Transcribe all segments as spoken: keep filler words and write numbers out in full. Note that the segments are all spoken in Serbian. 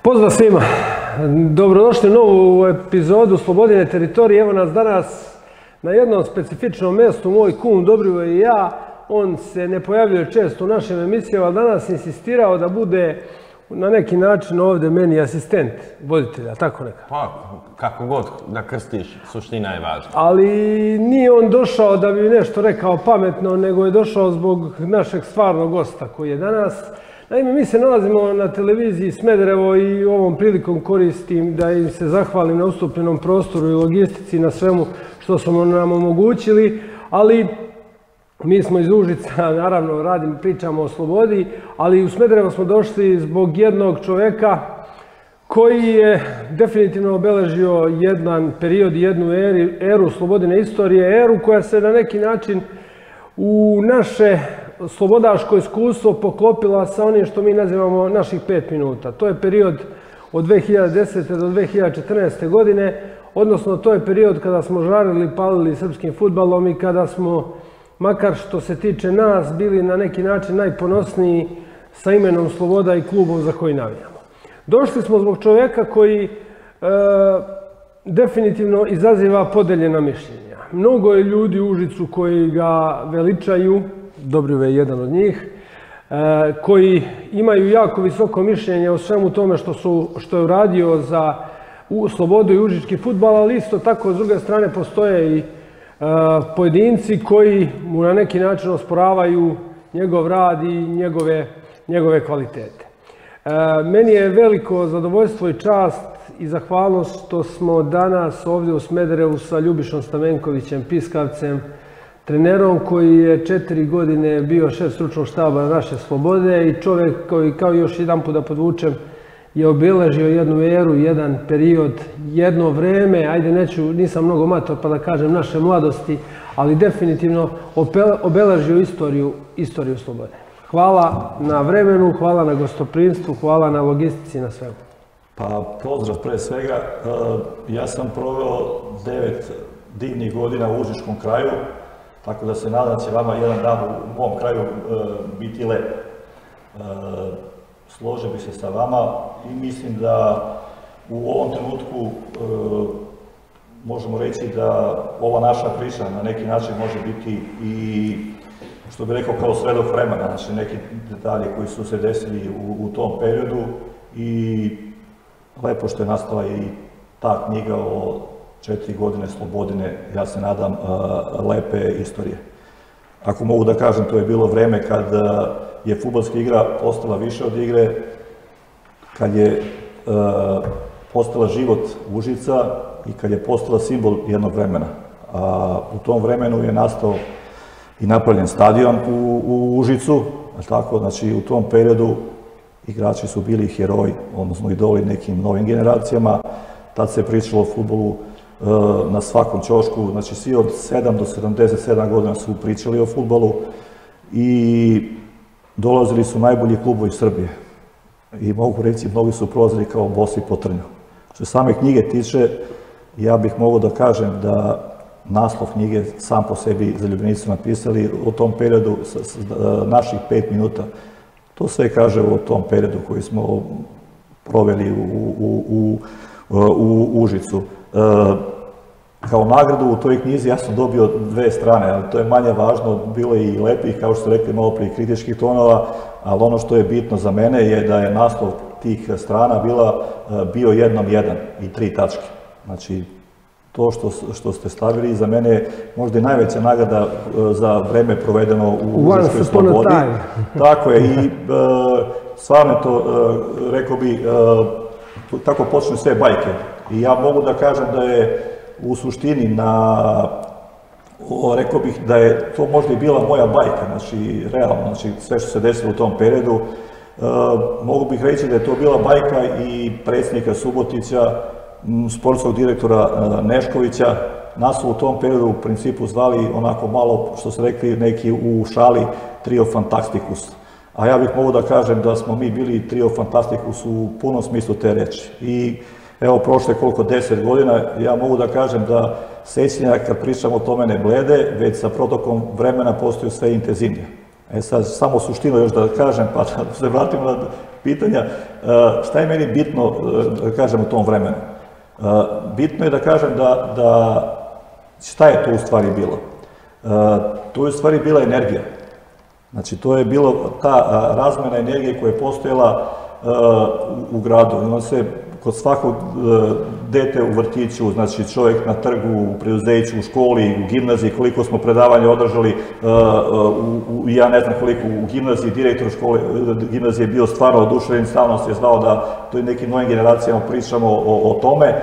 Pozdrav svima! Dobrodošli u novu epizodu Slobodine teritorije. Evo nas danas na jednom specifičnom mjestu, moj kum Dobrivoje i ja. On se ne pojavljuje često u našim emisijama, ali danas insistirao da bude na neki način ovdje meni asistent voditelja, tako neka. Pa, kako god da krstiš, suština je važna. Ali nije on došao da bi nešto rekao pametno, nego je došao zbog našeg stvarnog gosta koji je danas. Naime, mi se nalazimo na televiziji Smederevo i ovom prilikom koristim da im se zahvalim na ustupljenom prostoru i logistici, na svemu što smo nam omogućili, ali mi smo iz Užica, naravno, radim, pričamo o slobodi, ali u Smederevo smo došli zbog jednog čoveka koji je definitivno obeležio jedan period, jednu eri, eru slobodine istorije, eru koja se na neki način u naše slobodaško iskustvo poklopila sa onim što mi nazivamo naših pet minuta. To je period od dve hiljade desete. do dve hiljade četrnaeste. godine, odnosno to je period kada smo žarili i palili srpskim fudbalom i kada smo, makar što se tiče nas, bili na neki način najponosniji sa imenom Sloboda i klubom za koji navijamo. Došli smo zbog čovjeka koji e, definitivno izaziva podeljena mišljenja. Mnogo je ljudi u Užicu koji ga veličaju, Dobrivoje je jedan od njih, e, koji imaju jako visoko mišljenje o svemu tome što, su, što je uradio za u, slobodu i užički fudbal, ali isto tako s druge strane postoje i e, pojedinci koji mu na neki način osporavaju njegov rad i njegove, njegove kvalitete. E, meni je veliko zadovoljstvo i čast i zahvalnost što smo danas ovdje u Smederevu sa Ljubišom Stamenkovićem Piskavcem, trenerom koji je četiri godine bio šef stručnog štaba naše Slobode i čovjek koji, kao još jedan put da podvučem, je obeležio jednu eru, jedan period, jedno vreme, ajde neću, nisam mnogo mator pa da kažem naše mladosti, ali definitivno obeležio istoriju, istoriju Slobode. Hvala na vremenu, hvala na gostoprinstvu, hvala na logistici, na svemu. Pa pozdrav pre svega. Ja sam proveo devet divnih godina u užičkom kraju, tako da se nadam će vama jedan dan u mom kraju biti lep. Složio bi se sa vama i mislim da u ovom trenutku možemo reći da ova naša priča na neki način može biti i, što bih rekao, kao svedok vremena, znači neki detalji koji su se desili u, u tom periodu i lepo što je nastala i ta knjiga o četiri godine slobodine, ja se nadam, lepe istorije. Ako mogu da kažem, to je bilo vreme kad je fudbalska igra postala više od igre, kad je postala život Užica i kad je postala simbol jednog vremena. A u tom vremenu je nastao i napravljen stadion u, u Užicu, tako, znači u tom periodu igrači su bili heroji, odnosno idoli nekim novim generacijama. Tad se pričalo o fudbalu na svakom ćošku, znači svi od sedam do sedamdeset sedam godina su pričali o fudbalu i dolazili su najbolji klubovi Srbije. I mogu reći, mnogi su prolazili kao bosi po trnju. Što same knjige tiče, ja bih mogao da kažem da naslov knjige sam po sebi zaljubljenici su napisali u tom periodu naših pet minuta. To sve kaže o tom periodu koji smo proveli u, u, u, u Užicu. Kao nagradu u toj knjizi ja sam dobio dve strane, ali to je manje važno, bilo je i lepih, kao što ste rekli, malo prije kritičkih tonova, ali ono što je bitno za mene je da je naslov tih strana bila bio jednom jedan i tri tačke. Znači, to što, što ste stavili za mene je možda i najveća nagrada za vreme provedeno u Užičkoj slobodi. Tako je, i stvarno to, rekao bi, tako počnu sve bajke. I ja mogu da kažem da je u suštini na, rekao bih da je to možda i bila moja bajka, znači realno, znači sve što se desilo u tom periodu. Mogu bih reći da je to bila bajka i predsjednika Subotića, sportskog direktora Neškovića. Nas su u tom periodu u principu zvali onako malo, što se rekli neki u šali, trio fantastikus. A ja bih mogu da kažem da smo mi bili trio fantastikus u punom smislu te reči. I evo, prošle koliko, deset godina, ja mogu da kažem da sećanja kad pričamo o tome ne blede, već sa protokom vremena postaju sve intenzivnije. E sad, samo suštinu još da kažem, pa da se vratimo na pitanja. Šta je meni bitno, da kažem, u tom vremenu? Bitno je da kažem da šta je to u stvari bilo? To je u stvari bila energija. Znači, to je bilo ta razmena energije koja je postojala u gradu. On se kod svakog dete u vrtiću, znači čovjek na trgu, u preduzeću, u školi, u gimnaziji, koliko smo predavanja održali, ja ne znam koliko u gimnaziji, direktor škole gimnazije je bio stvarno oduševljen, stalno se je znao da to je nekim novim generacijama pričamo o tome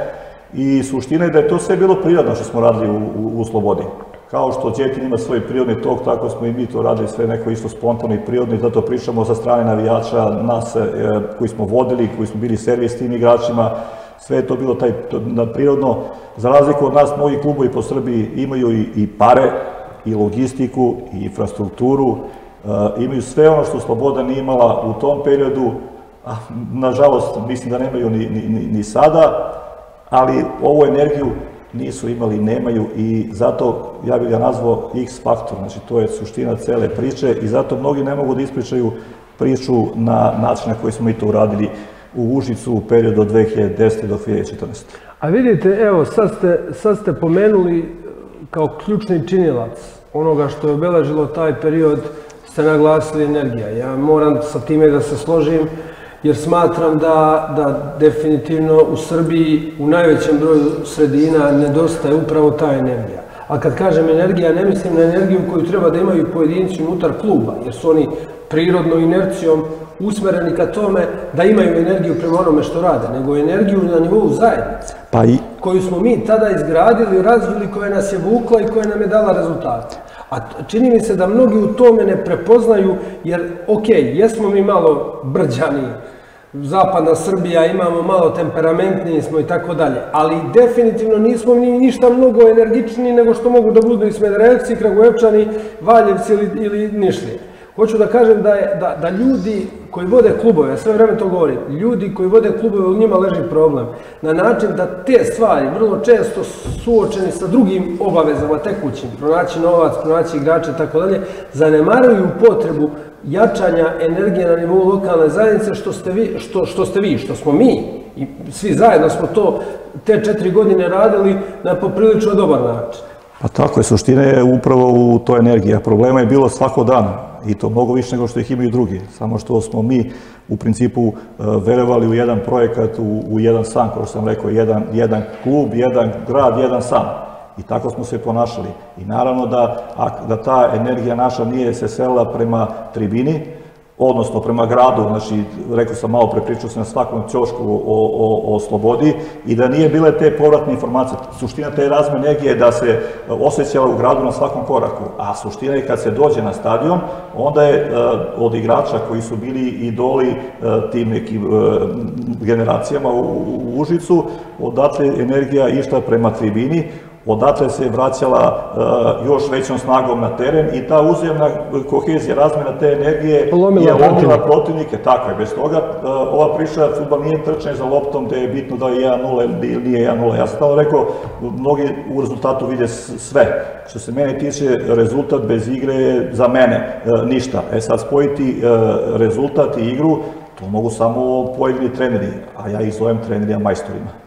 i suština je da je to sve bilo prirodno što smo radili u Slobodi. Kao što Đetin ima svoj prirodni tok, tako smo i mi to radili sve neko isto spontano i prirodno i zato pričamo sa strane navijača, nas koji smo vodili, koji smo bili servis tim igračima, sve je to bilo taj prirodno. Za razliku od nas, mnogi klubovi po Srbiji imaju i pare, i logistiku, i infrastrukturu, imaju sve ono što Sloboda nije imala u tom periodu, a nažalost mislim da nemaju ni sada, ali ovu energiju nisu imali i nemaju i zato ja bih ga nazvao X faktor, znači to je suština cele priče i zato mnogi ne mogu da ispričaju priču na način na koji smo mi to uradili u Užicu u periodu od dve hiljade desete do dve hiljade četrnaeste. A vidite, evo, sad ste pomenuli kao ključni činilac onoga što je obeležilo taj period, ste naglasili energija. Ja moram sa time da se složim, jer smatram da definitivno u Srbiji u najvećem broju sredina nedostaje upravo ta energija. A kad kažem energija, ne mislim na energiju koju treba da imaju pojedinci unutar kluba, jer su oni prirodno inercijom usmereni ka tome da imaju energiju prema onome što rade, nego energiju na nivou zajednice, koju smo mi tada izgradili, razvili, koja nas je vukla i koja nam je dala rezultate. A čini mi se da mnogi u tome ne prepoznaju, jer, ok, jesmo mi malo brđani, zapadna Srbija, imamo malo temperamentniji smo i tako dalje, ali definitivno nismo ni ništa mnogo energičniji nego što mogu da budu i Smederevci, Kragujevčani, Valjevci ili Nišlije. Hoću da kažem da ljudi koji vode klubove, sve vreme to govorim, ljudi koji vode klubove, u njima leži problem. Na način da te stvari, vrlo često suočeni sa drugim obavezama tekućim, pronaći novac, pronaći igrače i tako dalje, zanemaruju potrebu jačanja energije na nivou lokalne zajednice, što ste vi, što smo mi, i svi zajedno smo to te četiri godine radili na poprilično dobar način. Pa tako je, suština je upravo u toj energiji, a problema je bilo svako dan i to mnogo više nego što ih imaju drugi, samo što smo mi u principu verovali u jedan projekat, u jedan san, kao što sam rekao, jedan klub, jedan grad, jedan san. I tako smo se ponašali. I naravno da ta energija naša nije se selila prema tribini, odnosno prema gradu, znači, rekao sam malo pre, pričao sam na svakom ćošku o Slobodi i da nije bile te povratne informacije. Suština te razmene energije je da se osjećala u gradu na svakom koraku, a suština je kad se dođe na stadion, onda je od igrača koji su bili idoli tim nekim generacijama u Užicu, odatle energija išla prema tribini, odatle se vraćala još većom snagom na teren i ta uzajamna kohezija, razmena te energije je lomila protivnike. Tako je, bez toga ova priča, fudbal nije trčanje za loptom gde je bitno da je jedan nula ili nije jedan nula. Ja sam tamo rekao, mnogi u rezultatu vide sve. Što se mene tiče, rezultat bez igre je za mene ništa. E sad, spojiti rezultat i igru, to mogu samo pojedini treneri, a ja ih zovem trenerima majstorima.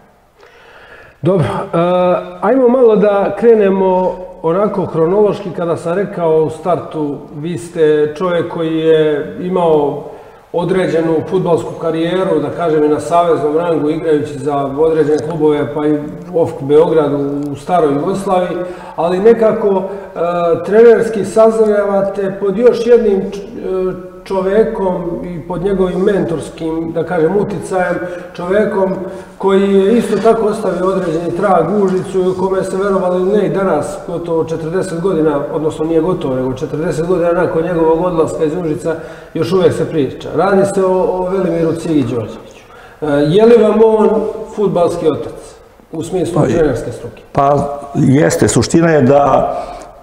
Dobro, ajmo malo da krenemo onako hronološki. Kada sam rekao u startu, vi ste čovjek koji je imao određenu fudbalsku karijeru, da kažem i na saveznom rangu, igrajući za određene klubove, pa i O F K Beograd u staroj Jugoslaviji, ali nekako trenerski sazrevate pod još jednim čovekom i pod njegovim mentorskim, da kažem, uticajem, čovekom koji je isto tako ostavio određeni trag u Užicu i u kome se verovali ili ne i danas, gotovo četrdeset godina, odnosno nije gotovo, nego četrdeset godina nakon njegovog odlaska iz Užica, još uvek se priča. Radi se o Velimiru Cigi Đorđeviću. Je li vam on fudbalski otac u smislu trenerske struke? Pa jeste, suština je da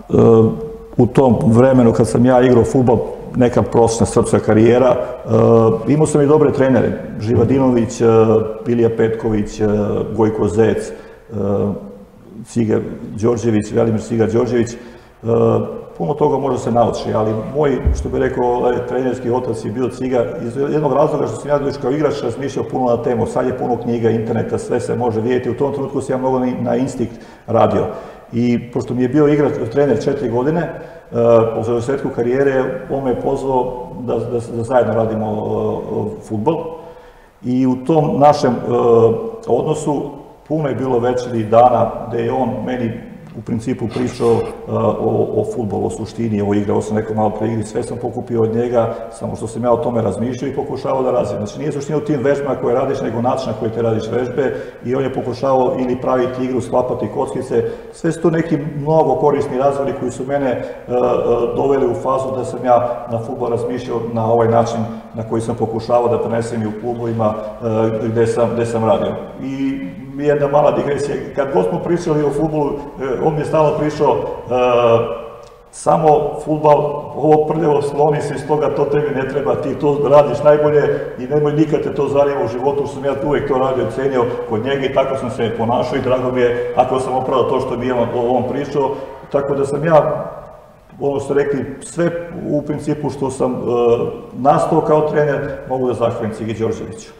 u tom vremenu kad sam ja igrao fudbal, neka prosječna srpska karijera, imao sam i dobre trenere, Živadinović, Ilija Petković, Gojko Zec, Ciga Đorđević, Velimir Ciga Đorđević. puno toga može se nauči, ali moj, što bi rekao, trenerski otac je bio Ciga, iz jednog razloga što sam ja dođe kao igrač razmišljao puno na temu, sad je puno knjiga, interneta, sve se može vidjeti, u tom trenutku sam ja mnogo na instinkt radio. I pošto mi je bio igrač, trener četiri godine, po završetku karijere, on me je pozvao da, da, da zajedno radimo fudbal. I u tom našem odnosu puno je bilo večeri dana gde je on meni u principu pričao o, o fudbalu, o suštini, o igre, ovo sam rekao malo pre igri, sve sam pokupio od njega, samo što sam ja o tome razmišljao i pokušavao da razvijem. Znači nije suština u tim vežbama koje radiš, nego način na koji te radiš vežbe i on je pokušavao ili praviti igru, sklapati kockice, sve su to neki mnogo korisni razvori koji su mene uh, doveli u fazu da sam ja na fudbal razmišljao na ovaj način na koji sam pokušavao da prenesem i u klubovima uh, gde sam, gde sam radio. I jedna mala digresija, kad god smo pričali o fudbalu, on mi je stalno pričao samo fudbal, ovo prljavo sloni se iz toga, to tebi ne treba, ti to radiš najbolje i nemoj nikad te to zanima u životu, što sam ja uvijek to radio, cenio kod njega i tako sam se ponašao i drago mi je ako sam opravdao to što bi on pričao, tako da sam ja, ono što rekli, sve u principu što sam nastao kao trener, mogu da zahvalim Cigi Đorđeviću.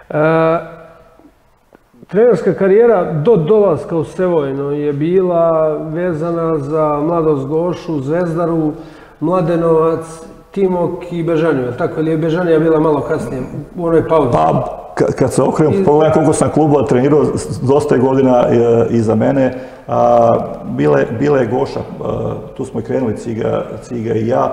Trenerska karijera do dolaska u Sevojno je bila vezana za Mladost Gošu, Zvezdaru, Mladenovac, Timok i Bežaniju. Je li tako? Ili je Bežanija bila malo kasnije u onoj pauzi? Pa, kad se okrenem, pogledam koliko sam klubova trenirao, dosta je godina iza mene. Bila je Goša, tu smo i krenuli, Ciga i ja.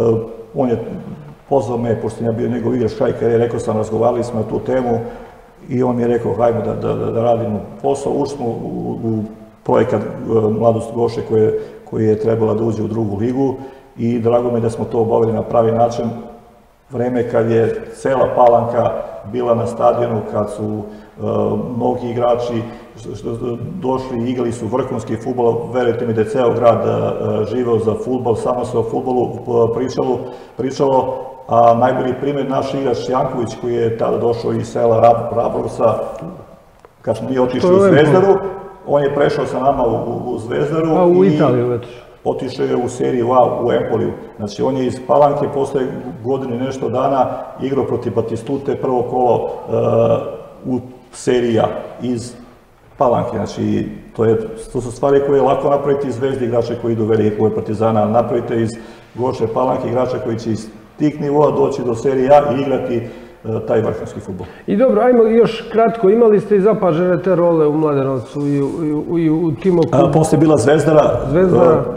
On je pozvao me, pošto sam ja bio njegov igrač kraj karijere, rekao sam, razgovarali smo na tu temu. I on mi je rekao, hajmo da, da, da radimo posao. Ušli smo u, u projekat Mladost Goše koje, koji je trebala da uđe u drugu ligu i drago mi je da smo to obavili na pravi način. Vreme kad je cela Palanka bila na stadionu, kad su uh, mnogi igrači što, što, došli i igrali su vrhunski fudbal, verujte mi da je ceo grad uh, živeo za fudbal, samo se o fudbalu uh, pričalo, pričalo. A najbolji primjer naš igrač Janković koji je tada došao iz sela Rabrovca, kad smo mi otišli u Zvezdaru, on je prešao sa nama u, u Zvezdaru a, u Italiju, već. Otišao je u seriju A u Empoliju. Znači on je iz Palanke posle godine i nešto dana igrao protiv Batistute prvo kolo uh, u seriji A iz Palanke. Znači to, je, to su stvari koje je lako napraviti iz Zvezde igrača koji idu velike klubove Partizana, napravite iz Goše Palanke igrača koji će iz tih nivoa doći do serije A i igrati uh, taj vrhunski fudbal. I dobro, ajmo još kratko, imali ste i zapažene te role u Mladenovcu i u, u, i u Timoku? A, posle je bila Zvezdara. Zvezdara. Uh,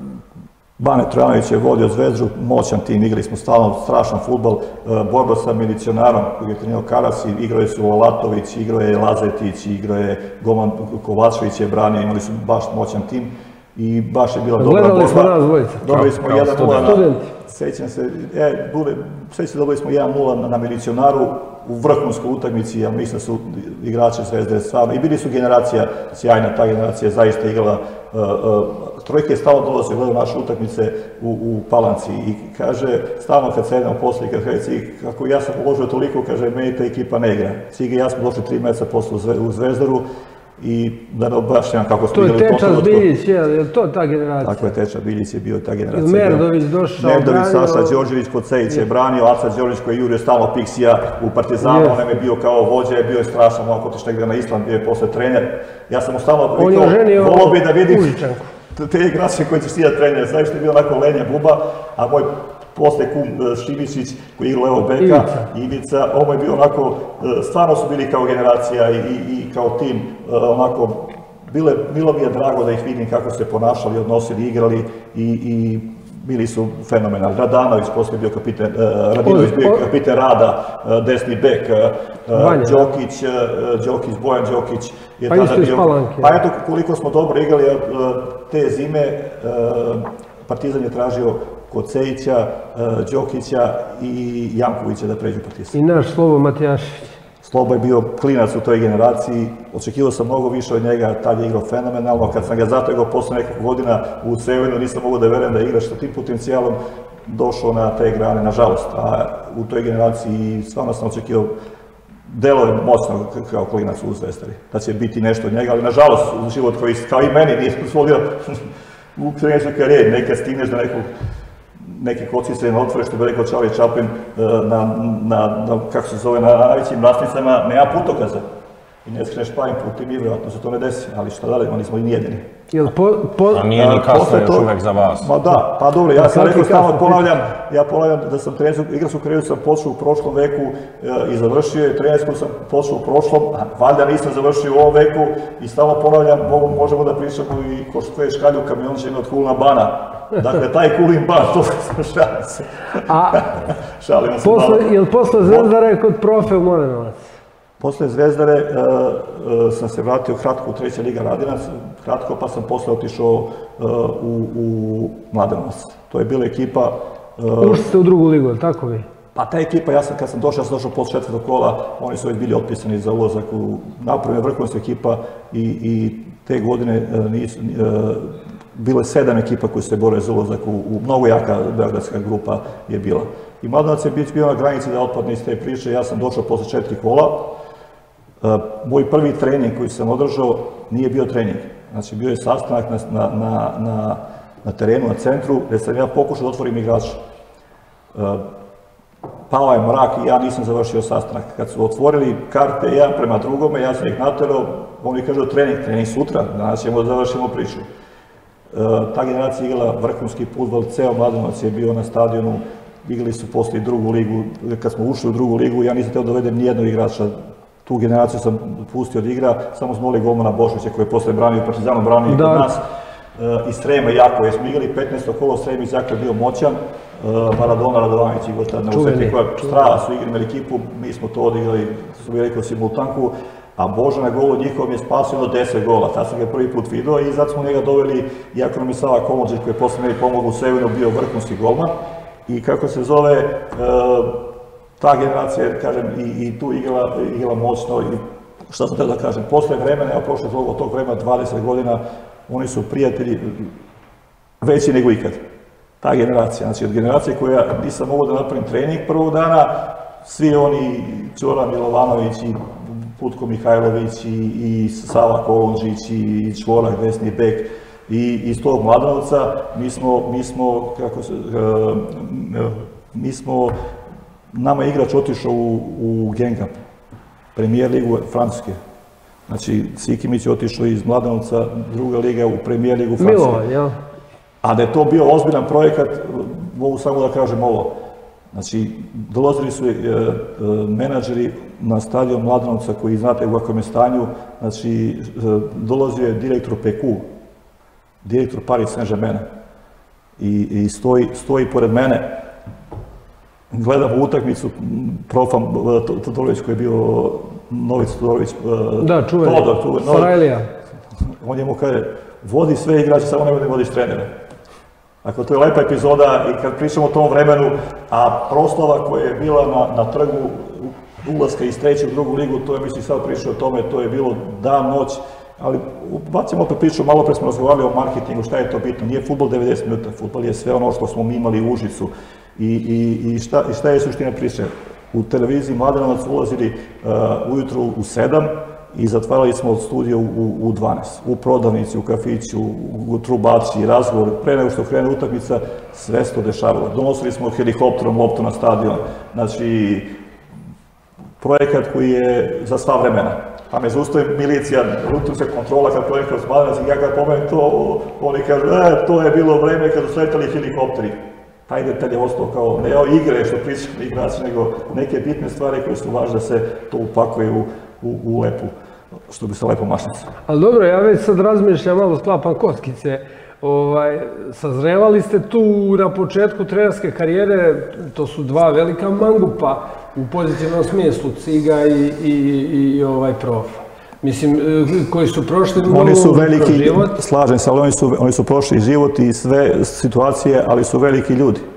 Bane Trojanović je vodio Zvezdu, moćan tim, igrali smo stalno strašan fudbal, uh, borba sa milicionarom koji je trenirao Karas, igrao je su Olatović, igrao je Lazetić, igrao je Goman Kovačević je branio, imali su baš moćan tim. I baš je bila dobra borba. Gledali smo nas dvojica. Dobili smo jedan nula na... Studenti. Sećam se, e, sve se dobili smo jedan nula na, na milicionaru u vrhunskoj utakmici, ja mislim da su igrači Zvezde stvarno, i bili su generacija sjajna, ta generacija zaista igrala, uh, uh, trojke je stalno dolaze, gledaju naše utakmice u, u Palanci i kaže, stalno kad sedemo posle i kad kaže Cigi, kako ja sam uložio toliko, kaže, meni ta ekipa ne igra. Cigi i ja smo došli tri meseca posle u Zvezdaru, i da ne objašnjam kako smo igrali. To je Teča Zbiljić, je li to ta generacija? Tako je, Teča Zbiljić je bio ta generacija. Merdović došao, Merdović, Saša Đorđević kod Cejić je branio, Aca Đorđević koji je jurio stalno Piksija u Partizanu, on nam je bio kao vođa, je bio je strašan, ako otiš negdje na Island, bio je posle trener. Ja sam mu stalno rekao, volao bi da vidim te igrače koji ćeš ti da trenere, znaš što je bio onako lenja buba, a moj posle kum Šimišić koji je igrao levo beka, Ivica, ovo je bio onako, stvarno su bili kao generacija i, i, i kao tim, onako, bile, bilo mi je drago da ih vidim kako se ponašali, odnosili, igrali i, i bili su fenomenalni. Radanović posle bio kapiten, uh, Radinović bio kapiten Rada, uh, desni bek, uh, Đokić, uh, Đokić, Bojan Đokić je pa tada bio. Palanke. Pa eto koliko smo dobro igrali uh, te zime, uh, Partizan je tražio kod Cejića, Đokića i Jankovića da pređu Partizan. I naš Slobo Matijašić. Slobo je bio klinac u toj generaciji, očekivao sam mnogo više od njega, tad je igrao fenomenalno. Kad sam ga zategao posle nekog godina u Sevojnu, nisam mogao da verujem da igraš sa tim potencijalom, došao na te grane, nažalost. A u toj generaciji stvarno sam očekivao, delo je moćno kao klinac u Zvezdari, da će biti nešto od njega, ali nažalost život koji kao i meni nije dozvolio u trenerskoj karijeri, nekad stigneš da neku neki kockice ne otvore, što bi rekao Charlie Chaplin, na, na, na, kako se zove, na najvećim mrasnicama, nema putokaza. I ne skreneš pravim putem i vjerojatno se to ne desi, ali šta dalje, oni smo i nijedini. A nije ni kasno još uvek za vas. Ma da, pa dobro, ja sam rekao, stalno ponavljam, ja ponavljam da sam trenersku, igračku karijeru sam počeo u prošlom veku i završio je, trenersku sam počeo u prošlom, a valjda nisam završio u ovom veku i stalno ponavljam, možemo da pričamo i ko što je škalju kamiončima od Kulina Bana. Dakle, taj Kulin Ban, to sam šalim se. A, šalim se malo. Je li posle Zvezdare kod profe u Mladenovac? Posle Zvezdare sam se vratio kratko u treća liga Radinac, kratko pa sam posle otišao u Mladenovac. To je bila ekipa... Ušli ste u drugu ligu, je li tako vi? Pa ta ekipa, ja sam kad sam došao, ja sam došao posle četvrtog kola, oni su već bili otpisani za ulazak u napravljena vrhunska ekipa i te godine bilo je sedam ekipa koji se bore za ulazak u mnogo jaka beogradska grupa je bila. I Mladenovac je bio na granici da otpadne iz te priče, ja sam došao posle četiri kola. Moj prvi trening koji sam održao nije bio trening. Znači, bio je sastanak na terenu, na centru, gde sam ja pokušao da otvorim igrača. Pao je mrak i ja nisam završio sastanak. Kad su otvorili karte jedan prema drugome, ja sam ih naterao, oni kažu trening, trening sutra, danas ćemo da završimo priču. Ta generacija igrala vrhunski fudbal, ceo Mladenovac je bio na stadionu, igrali su posle i drugu ligu. Kad smo ušli u drugu ligu, ja nisam teo da dovedem nijednog igrača. Tu generaciju sam pustio od igra, samo smo molili golmana Bošovića koji je posle branio Partizanu, branio i kod nas. I Srema jako, jer smo igrali petnaesto kolo, Srema iz jako je bio moćan. Maradona, Radovanović i Gostadna Useti, koja strava su igrali ekipu, mi smo to odigrali, su mi rekao, simultanku. A Boža na golu njihovom je spasio jedno deset gola, tad sam ga prvi put vidio i zato smo njega doveli, iako nam je Sava Komodžić koji je posle meni pomogao u Sevinu, bio vrhunski golman. I kako se zove, ta generacija, kažem, i tu igrala moćno. Šta sam teo da kažem, posle vremena, ja prošlo od tog vremena dvadeset godina, oni su prijatelji veći nego ikad. Ta generacija, znači od generacije koja nisam mogao da napravim trening prvog dana, svi oni, Ćora Milovanović i Putko Mihajlović i Sava Kolundžić i Čvorak, desni bek, i iz tog Mladenovca mi smo, mi smo, kako se, mi smo, nama je igrač otišao u Genga, premijer ligu Francuske. Znači, Sikimić je otišao iz Mladenovca, druga liga u premijer ligu Francuske. Milovan, jel? A da je to bio ozbiljan projekat, mogu samo da kažem ovo. Znači, dolazili su menadžeri na stadion Mladenovca koji znate u kakvom je stanju. Znači, dolazio je direktor P Q, direktor Paris Saint-Germaina i stoji pored mene. Gledam utakmicu, profa Todorović koji je bio Nović Todorović. Da, čuven, Sarajlija. On je mu kaže, vodi sve igrače, samo ne vodiš trenere. Dakle, to je lepa epizoda i kad pričamo o tom vremenu, a proslava koja je bila na trgu ulaska iz treće u drugu ligu, to je, mislim, sad pričao o tome, to je bilo dan, noć, ali bacimo opet priču, malo pre smo razgovarali o marketingu, šta je to bitno, nije fudbal devedeset minuta, fudbal je sve ono što smo mi imali u Užicu i šta je suština priče. U televiziji Mladenovac ulazili ujutru u sedam i zatvarali smo studio u dvanaest. U prodavnici, u kafiću, u trubači, razgovor, pre nego što krene utakmica, sve se to dešavalo. Donosili smo helikopterom loptu na stadion. Znači, projekat koji je za sva vremena. Pa me zaustavi milicija, rutinska kontrola kad projekat kroz Mladenovac i ja kad pomenem to, oni kažu, e, to je bilo vreme kad su sletali helikopteri. Taj detalj je ostao kao ne o igre što pričamo igrači, nego neke bitne stvari koje su važne da se to upakuje u lepu, što bi se lepo mašnica. Ali dobro, ja već sad razmišljam, malo sklapam kockice. Sazrevali ste tu na početku trenerske karijere, to su dva velika mangupa u pozitivnom smislu, Ciga i Profa. Mislim, koji su prošli mnogo kroz život. Slažem se, ali oni su prošli život i sve situacije, ali su veliki ljudi.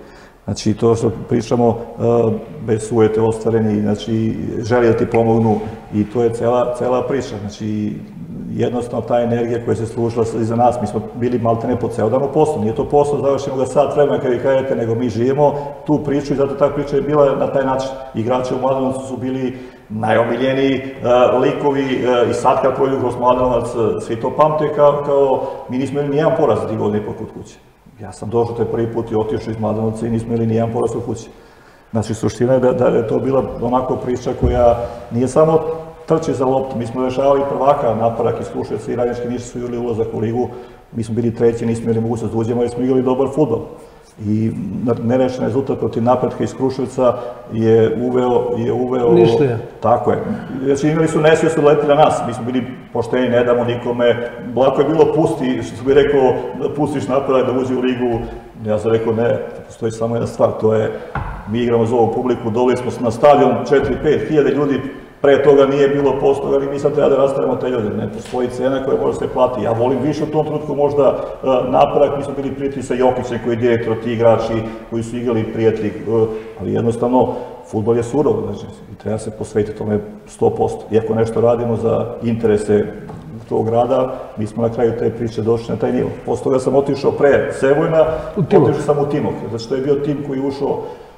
Znači, to što pričamo, bez sujete ostvareni, znači, želi da ti pomognu i to je cela, cela priča. Znači, jednostavno ta energija koja se služila iza nas, mi smo bili maltene po ceo dan u poslu, nije to posao, završimo ga sat vremena kad vi kažete, nego mi živimo tu priču i zato ta priča je bila na taj način. Igrači u Mladenovcu su bili najomiljeniji likovi i sad kad prođu kroz Mladenovac, svi to pamte kao, mi nismo imali nijedan poraz za tih godina i po kod kuće. Ja sam došao taj prvi put i otišao iz Mladenovca i nismo imali nijedan poraz u kući. Znači, suština je da je to bila onako priča koja nije samo trči za loptu. Mi smo rešavali prvaka, Naparak iz Kruševca i Radnički Niš su igrali ulazak u ligu. Mi smo bili treći, nismo imali mogućnost da uđemo, jer smo igrali dobar fudbal. I nerešen rezultat protiv Napretka iz Kruševca je uveo... je uveo Nišlija. Tako je. Znači, imali su nesvijest da leti na nas. Mi smo bili pošteni, ne damo nikome. Lako je bilo pusti, što bi rekao, da pustiš Naparak da uđe u ligu. Ja sam rekao, ne, postoji samo jedna stvar, to je, mi igramo za ovu publiku, doveli smo na stadion četiri pet hiljada ljudi, pre toga nije bilo postoga, ali mi sad treba da rastavimo te ljude, ne postoji cena koja može se plati. Ja volim više u tom trenutku možda Naparak, mi smo bili prijatelji sa Jokićem koji je direktor, ti igrači koji su igrali prijatelji, ali jednostavno, fudbal je surov, znači, i treba se posvetiti tome sto posto. Iako nešto radimo za interese tog grada, mi smo na kraju te priče došli na taj nivo. Posle toga sam otišao pre Sevojna, otišao sam u Timok, znači to je bio tim koji je ušao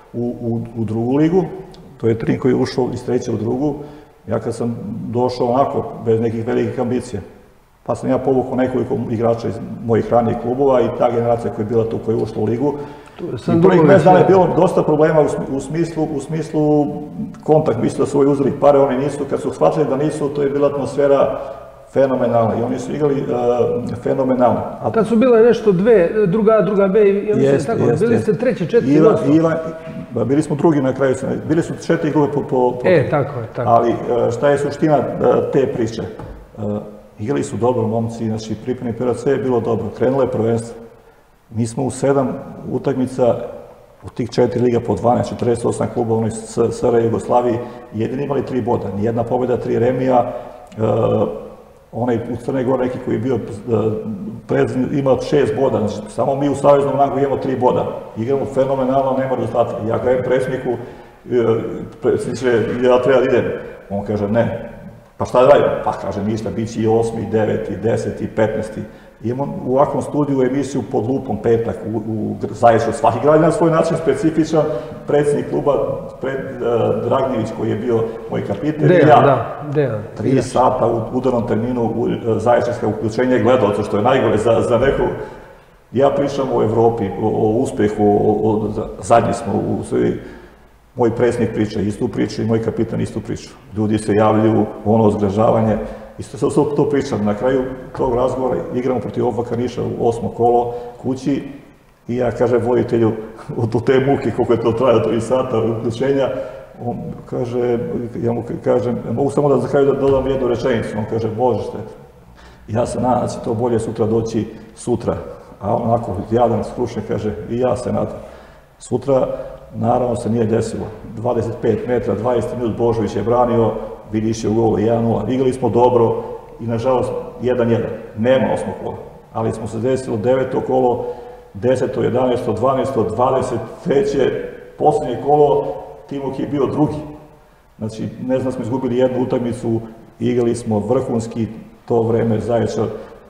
u drugu ligu, to je tim koji je ušao iz treće u drugu. Ja kad sam došao onako, bez nekih velikih ambicija, pa sam ja povukao nekoliko igrača iz mojih ranijih klubova i ta generacija koja je bila tu, koja je ušla u ligu. I prvih mesec dana je bilo dosta problema u smislu kontakt, mislio da su ovaj uzeli pare, oni nisu, kad su shvatili da nisu, to je bila atmosfera fenomenalna i oni su igrali fenomenalno. A tad su bile nešto dve, druga, druga B i oni su tako, bili ste treći, četiri nosto. Bili smo drugi na kraju, bili su četiri grupe po... E, tako je, tako. Ali šta je suština te priče? Igrali su dobro momci, znači pripremni period, sve je bilo dobro, krenulo je prvenstvo. Mi smo u sedam utakmica, u tih četiri liga po dvanaest, četrdeset osam kluba u onoj S R Jugoslaviji, jedini imali tri boda, nijedna pobjeda, tri remija, onaj u Crne Gore neki koji je bio imao šest boda, znači samo mi u Saveznom rangu imamo tri boda. Igramo fenomenalno, nema rezultata. Ja kažem predsjedniku, predsjedniče, ja treba da idem. On kaže ne. Pa šta da radim? Pa kaže ništa, bit će i osmi, deveti, deseti, petnaesti. Imamo u ovakvom studiju emisiju Pod lupom petak u Zaječaru. Svaki grad na svoj način specifičan. Predsjednik kluba Dragnjević koji je bio moj kapitan. Dejan, da, Dejan. Tri sata u udarnom terminu Zaječarska uključenje gledalca, što je najgore za nekog. Ja pričam o Evropi, o uspjehu, zadnji smo u svi. Moj predsjednik priča istu priču i moj kapitan istu priču. Ljudi se javljaju, ono zgražavanje. Isto sam to pričam. Na kraju tog razgovora igramo protiv Ofaka Niša u osmo kolo kući i ja kažem voditelju od te muke koliko je to trajalo tri sata uključenja, on kaže, ja mu kažem, mogu samo da za kraju da dodam jednu rečenicu, on kaže, možete. Ja se nadam da će to bolje sutra doći sutra. A on onako jadan, skrušen, kaže, i ja se nadam. Sutra, naravno se nije desilo. dvadeset pet metra, dvadeset minut Božović je branio, Vidiš je u golu jedan nula. Igrali smo dobro i nažalost jedan jedan. Nema osmog kola. Ali smo se desilo deveto kolo, deseto, jedanaesto, dvanaesto, dvadeset treće posljednje kolo, Timok je bio drugi. Znači, ne znam, smo izgubili jednu utakmicu, igrali smo vrhunski to vreme Zaječar.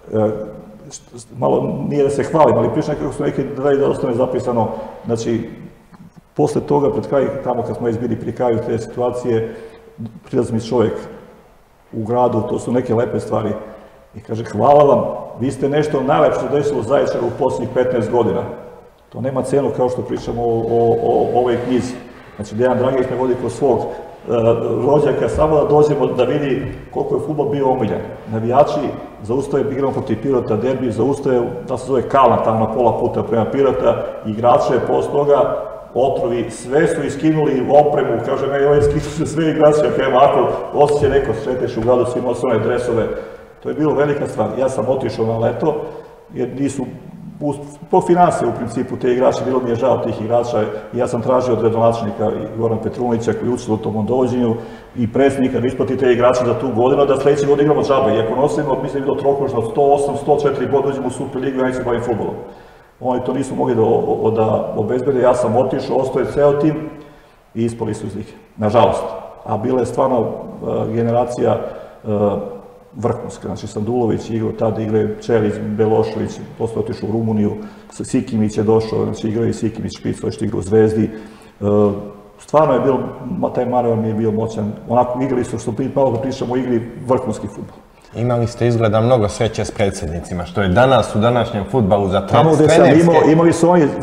Malo nije da se hvalim, ali pričam kako su neki dali da ostane zapisano. Znači, posle toga, pred kraj, tamo kad smo već bili pri kraju te situacije, prilazi mi čovjek u gradu, to su neke lepe stvari. I kaže, hvala vam, vi ste nešto najlepše desilo u Zaječaru u posljednjih petnaest godina. To nema cenu kao što pričamo o ovoj knjizi. Znači, Dejan Dragić me vodi kod svog rođaka, samo da dođemo da vidi koliko je fudbal bio omiljen. Navijači zaustaje, igramo protiv Pirota, derbi, zaustaje, da se zove Kalna, tamo na pola puta prema Pirota, igrače, posle toga, otrovi, sve su iskinuli opremu, kaže me, ovaj skinu se sve igrači, ja kažem, ako osjeća neko, sreteš u gradu, svi nosili one dresove, to je bilo velika stvar. Ja sam otišao na leto, jer nisu, po financije u principu te igrače, bilo mi je žao tih igrača, i ja sam tražio od gradonačelnika Goran Petrunića koji je učio u tom dovođenju i predsjednika da isplati te igrače za tu godinu, da sljedeće godine igramo džabe. I ako nosimo, mislim da je bilo trokošno od sto osam, sto četiri bod, dođemo u Super ligu i ja neću bavim fudbalom. Oni to nisu mogli da obezbede, ja sam otišao, ostao je ceo tim i ispali su iz lige, nažalost. A bila je stvarno generacija vrhunska, znači Sandulović igrao, tada igrao Čelić, Belošević, posle otišao u Rumuniju, Sikimić je došao, znači igrao i Sikimić Špic, što igrao u Zvezdi. Stvarno je bilo, taj Manevar mi je bio moćan, onako igrali su, što malo pričamo o igri, vrhunski fudbal. Imali ste izgleda mnogo sreće s predsjednicima, što je danas u današnjem fudbalu za trenerske... Imali su oni...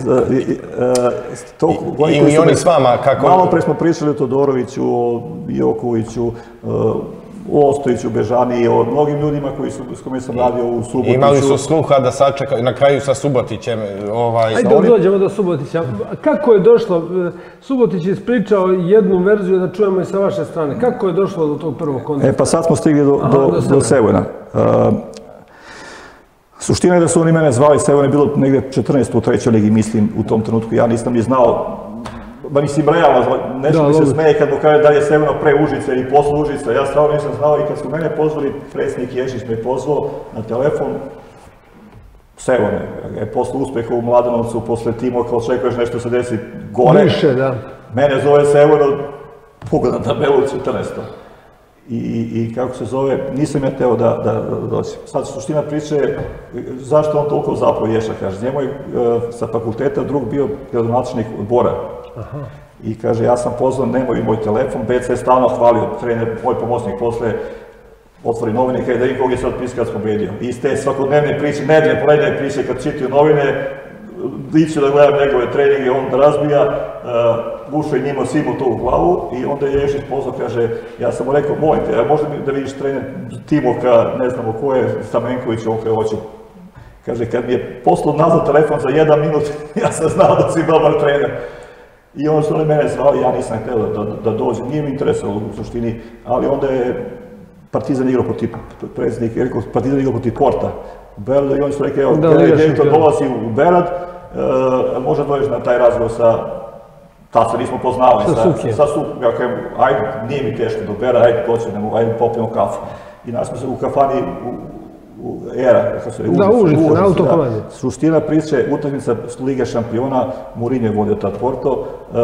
I oni s vama kako... Malo pre smo pričali o Todoroviću, o Jokoviću, o Ostojiću, Bežani, o mnogim ljudima s kojima sam radio u Subotiću. Imali su sluha da sačekaju na kraju sa Subotićem. Ajde da dođemo do Subotića. Kako je došlo, Subotić je ispričao jednu verziju da čujemo i sa vaše strane. Kako je došlo do tog prvog kontakta? E pa sad smo stigli do Sevojna. Suština je da su oni mene zvali, Sevojna je bilo negde četrnaest u trećoj ligi, mislim, u tom trenutku. Ja nisam ni znao, ba mislim, realno, nešto mi se smeje kad mu kaže da je Sevojno pre Užice i posle Užice. Ja stvarno nisam znao i kad su mene pozvali, predsjednik Ješić me pozvao na telefon, Sevojno je posle uspeha u Mladenovcu, posle Timoka, očekuješ nešto se desi gore. Više, da. Mene zove Sevojno, pogledam tabelu četrnaesto. I kako se zove, nisam ja teo da doći. Sad suština priče je zašto on toliko zapravo Ješa, kaže. Njemu je sa fakulteta drug bio gradonačelnik odbora. I kaže, ja sam pozvan, nemoj moj telefon, B C je stalno hvalio, trener, moj pomoćnik posle otvori novine, kaže da im kog je sad piskac pobedio. I iz te svakodnevne priče, nedeljne, poledne priče, kad čitaju novine, iću da gledam njegove treninge, on da razbija, bušao je njima svima to u glavu i onda je Ješić pozvao, kaže, ja sam mu rekao, molim te, možda da vidiš trener Timoka, ne znamo ko je, Stamenković, on kaže, hoću. Kaže, kad mi je poslao nazad telefon za jedan minut, ja sam znao da si dobar trener. I onda su oni mene zvali, ja nisam htio da dođem, nije mi interesovalo u suštini, ali onda je Partizan igrao protiv predsjednika, rekao, Partizan igrao protiv Porta u Beradu i oni su rekli, evo, direktor dolazi u Berad, možda dođeš na taj razgovor sa, tad se nismo poznavali, sa Sukom, ja kažem, ajde, nije mi teško do Berada, ajde, počnemo, ajde, popijemo kafu. I nas smo se u kafani, u Era, kako se je, da, Užice, na autokomandi. Suština priče, utakmica Lige šampiona, Mourinho je vodio tad Porto,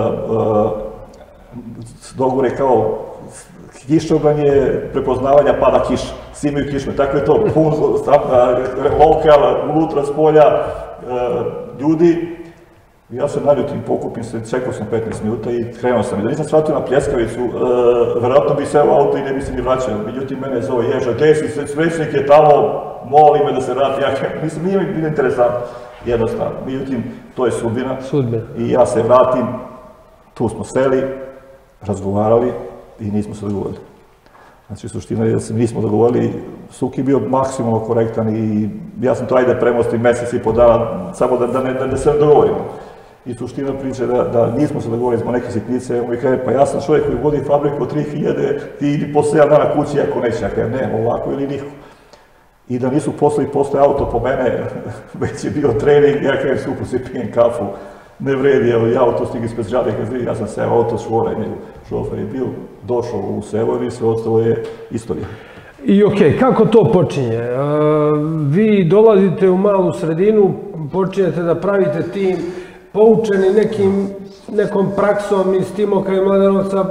dogovor je kao, kišobranje, prepoznavanja pada kiša, svi imaju kišme, tako je to, pun, lokal, unutra, s polja, ljudi. Ja se naljutim, pokupim se, čekao sam petnaest minuta i krenuo sam. I da nisam shvatio na pljeskavicu, verovatno bi seo u auto i ne bi se ni vraćao. Međutim, mene zove Ježa, gde si, svećnik je tamo, moli me da se vrati. Ja mislim, nije mi bilo interesantno, jednostavno. Međutim, to je sudbina. I ja se vratim, tu smo seli, razgovarali i nismo se dogovorili. Znači, suština je da se nismo dogovorili, Suki je bio maksimalno korektan i ja sam to ajde premostim mesec i po dana, samo da se dogovorimo. I suština priče da nismo se dogovorili zbog neke sitnice, on mi kaže, pa ja sam čovjek koji vodi fabriku od tri hiljade, ti idi posle sedam dana kući ako neće, ja kažem, ne, ovako ili niko. I da nisu poslali posle auto po mene, već je bio trening, ja kažem, supu si pijem kafu, ne vredi, evo, ja auto stigli ispred žade, ja sam seo auto švora i njegov šofer je bio, došao u Sevojno i sve ostalo je istorija. I okej, kako to počinje? Vi dolazite u malu sredinu, počinjete da pravite tim, poučeni nekom praksom iz Timoka i Mladenovca,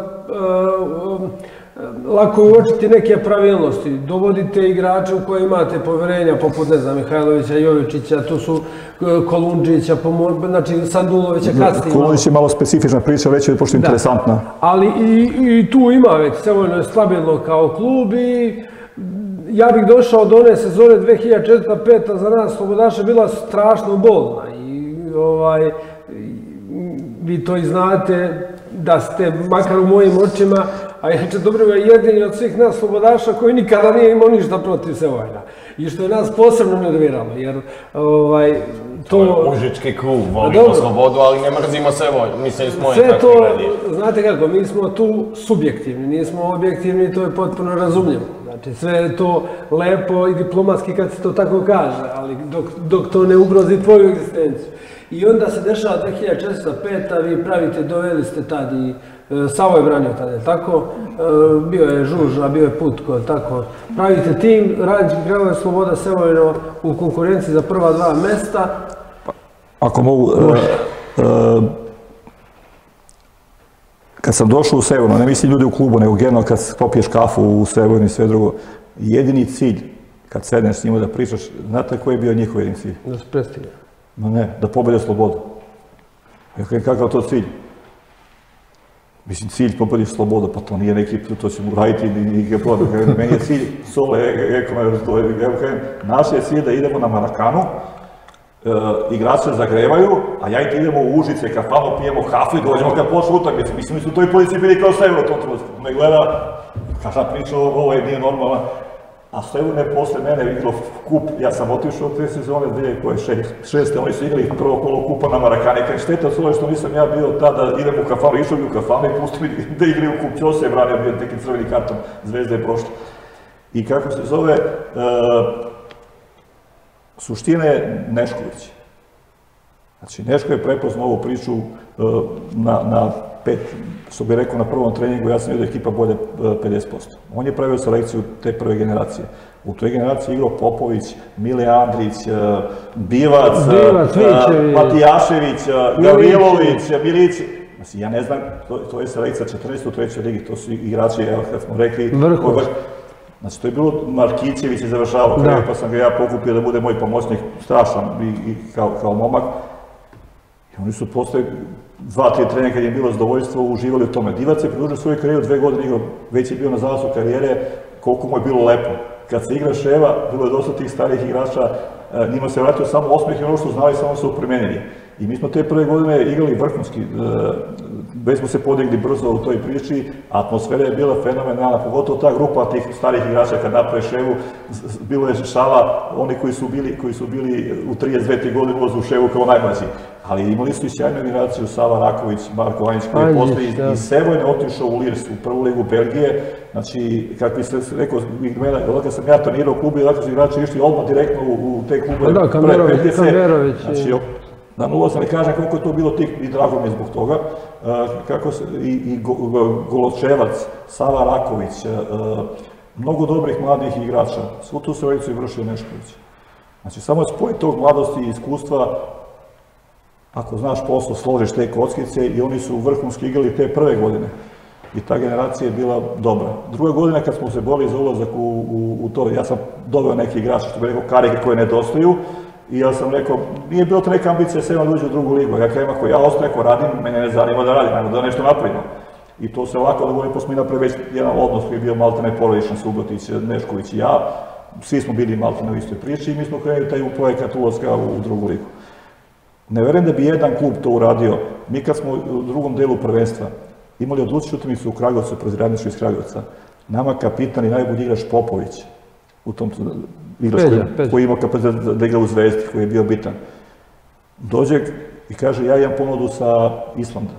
lako je uočiti neke pravilnosti. Dovodite igrače u koje imate poverenja, poput, ne znam, Mihajlovića, Jovičića, tu su Kolundžića, znači Sandulovića, kasnije. Kolundžić je malo specifična priča, već je pošto interesantna. Ali i tu ima već, Sevojno je stabilno kao klub i ja bih došao do one sezone dve hiljade četvrta peta za nas slobodaša bila strašno bolna i vi to i znate da ste, makar u mojim očima, a inače Dobrivoje je jedini od svih nas slobodaša koji nikada nije imao ništa protiv Sevojna. I što je nas posebno nerviralo, jer to... To je Užički klub, volimo slobodu, ali ne mrzimo Sevojna, mislim s mojim takvim gledima. Znate kako, mi smo tu subjektivni, nismo objektivni, to je potpuno razumljivo. Znači, sve je to lepo i diplomatski kad se to tako kaže, ali dok to ne ugrozi tvoju egzistenciju. I onda se dešava dve hiljade četvrta peta, vi pravite, doveli ste tad i Savo je branio tada, tako? Bio je Žuža, bio je Putko, tako? Pravite tim, Radnički Kragujevac, Sloboda, Sevojno u konkurenciji za prva dva mesta. ako mogu... Kad sam došao u Severno, ne mislim ljudi u klubu, nego generalno kad popiješ kafu u Severno i sve drugo, jedini cilj, kad sedneš s njima da pričaš, znate koji je bio njihov jedini cilj? Da se predstavlja. Ma ne, da pobede slobodu. Kakav to cilj? Mislim, cilj pobediš slobodu, pa to nije neki, to ćemo uraditi nikakve problem. Meni je cilj, sole, naš je cilj da idemo na Marakanu, igrače zagrevaju, a ja i ti idemo u Užice, kafanu, pijemo kafu i dođemo kad počne utakmice. Mislim, mi su u toj policiji bili kao Sever u tom trenutku. Me gleda, kada priča, ovo je nije normalno. A Sever je posle mene igrao kup, ja sam otišao od te sezone dvije koje šeste, oni su igrali prvo kolo kupa na Marakani. Kad šteta od što nisam ja bio tada, idem u kafanu, išao bi u kafanu i pusti mi da igraju kup. Ćose je branio, bio neki crveni karton, Zvezda je prošla. I kako se zove, suština je Nešković. Znači, Neško je prepoznao ovu priču na pet, što bih rekao na prvom treningu, ja sam vidio da ekipa bolje pedeset posto. On je pravio selekciju te prve generacije. U toj generaciji igrao Popović, Mile Andrić, Bivac, Matijašević, Gavrilović, Milić. Znači, ja ne znam, to je selekcija četrnaeste u trećoj ligi, to su igrači, evo, kad smo rekli, znači, to je bilo, Markićević je završavao, pa sam ga ja pokupio da bude moj pomoćnik, strašan kao momak. I oni su posle dva, tri treninga kad je bilo zadovoljstvo, uživali u tome. Divac je produžio svoju karijeru dve godine igrao, već je bio na zalazu karijere, koliko mu je bilo lepo. Kad se igra Ševa, bilo je dosta tih starih igrača, njima se vratio samo osmeh i ono što znali, samo su premenjeni. I mi smo te prve godine igrali vrhunski, već smo se podigli brzo u toj priči, atmosfera je bila fenomenalna, pogotovo ta grupa tih starih igrača kad naprave Ševu, bilo je šala, oni koji su bili u trideset dve godine ulazu u Ševu kao najmlađi. Ali imali su i sjajnu generaciju, Sava Raković, Marko Vanjić, koji je posle iz Sevojne otišao u Lirs, u prvu ligu Belgije. Znači, kako bi se rekao, kad sam ja trenirao u klubu, i dakle su igrači išli odmah direktno u te klube. Da, Kamerović. Znači, da ne ulazim, ne kažem koliko je to bilo tih, i drago mi je zbog toga, i Goločevac, Sava Raković, mnogo dobrih mladih igrača, svu tu selekciju je vršio Nešković. Znači, samo spoj tog mladosti i iskustva, ako znaš posao, složiš te kockice i oni su vrhunski igrali te prve godine. I ta generacija je bila dobra. Druga godina kad smo se borili za ulazak u to, ja sam doveo neki igrače, što bi rekao, karike koje nedostaju, i ja sam rekao, nije bilo to neka ambicija Sevan da uđe u drugu ligu. Ja kažem, ako ja ostajem, ako radim, mene ne zanima da radim, nego da nešto napravimo. I to se lako dogodilo, posle mi napravili već jedan odnos koji je bio maltene porodičan, Subotić, Nešković i ja. Svi smo bili maltene u istoj priči i mi smo krenuli taj projekat ulaska u drugu ligu. Ne verujem da bi jedan klub to uradio. Mi kad smo u drugom delu prvenstva imali odlučujuću utakmicu u Kragujevcu, protiv Radničkog iz Kragujevca, nama kapitan i najbolji igrač Popović, u tom igrač koji ima kapacitet da igra u Zvezdi, koji je bio bitan, dođe i kaže, ja imam ponudu sa Islanda.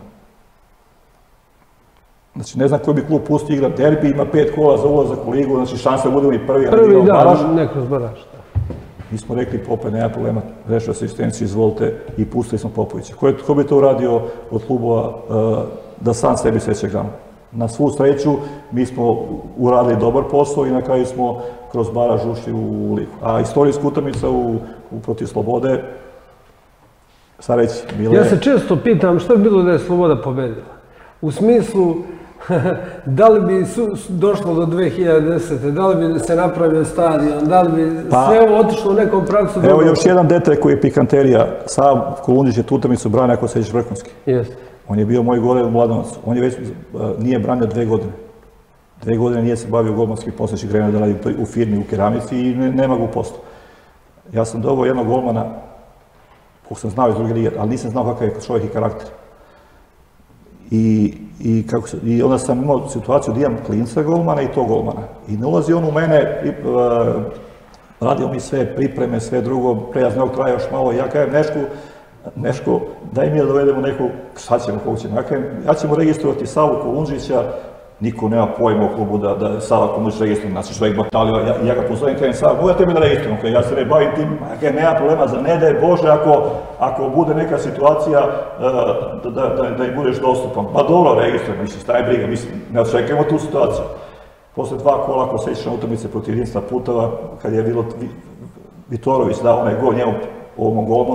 Znači, ne znam koji bi klub pustio igra derbi, ima pet kola za ulazak u ligu, znači šansa da budemo i prvi, ali igrao baraž. Prvi, da, neko zbaraž. Mi smo rekli, Pope, nema problema, rešio se asistenciju, izvolite, i pustili smo Popovića. Ko bi to uradio od klubova da sam sebi sveće grama? Na svu sreću, mi smo uradili dobar posao i na kraju smo kroz baraž ušli u ligu. A istorijska utakmica protiv Slobode, sad reći, Mile... Ja se često pitam šta bi bilo da je Sloboda pobedila. U smislu, da li bi došlo do dve hiljade desete. da li bi se napravio stadion, da li bi sve ovo otišlo u nekom pravcu... Evo još jedan detalj koji je pikanterija. Sav Kolundžić je tu utakmicu branio ako sećaš vrhunski. Jeste. On je bio moj golev u Mladenovcu. On je već nije branio dve godine. Dve godine nije se bavio golmanskih posla, će krenuo da radi u firmi, u keramici i nema ga u poslu. Ja sam dobao jednog golmana, kog sam znao iz druge lige, ali nisam znao kakav je čovjek i karakter. I onda sam imao situaciju da imam klinca golmana i to golmana. I ne ulazi on u mene, radio mi sve pripreme, sve drugo, prejaz nekog traja još malo i ja kajem Nešku, Neško, daj mi da dovedemo neku, šta ćemo, kako ćemo, ja ćemo registrovati Savu Kolundžića, niko nema pojma u klubu da je Sava Kolundžić registrujem, znači čovjek batalio, ja ga pozovem, kajem Sava, možete mi da registrujem, ja se ne bavim tim, nema problema, za ne daj Bože ako bude neka situacija da im budeš dostupan, pa dobro registrujem, mislim, šta je briga, mislim, ne očekujemo tu situaciju. Posle dva kola, ako sećaš na utakmice protiv Jedinstva Putava, kad je bilo Vitorović dao onaj gol njemu, ovom golmanu,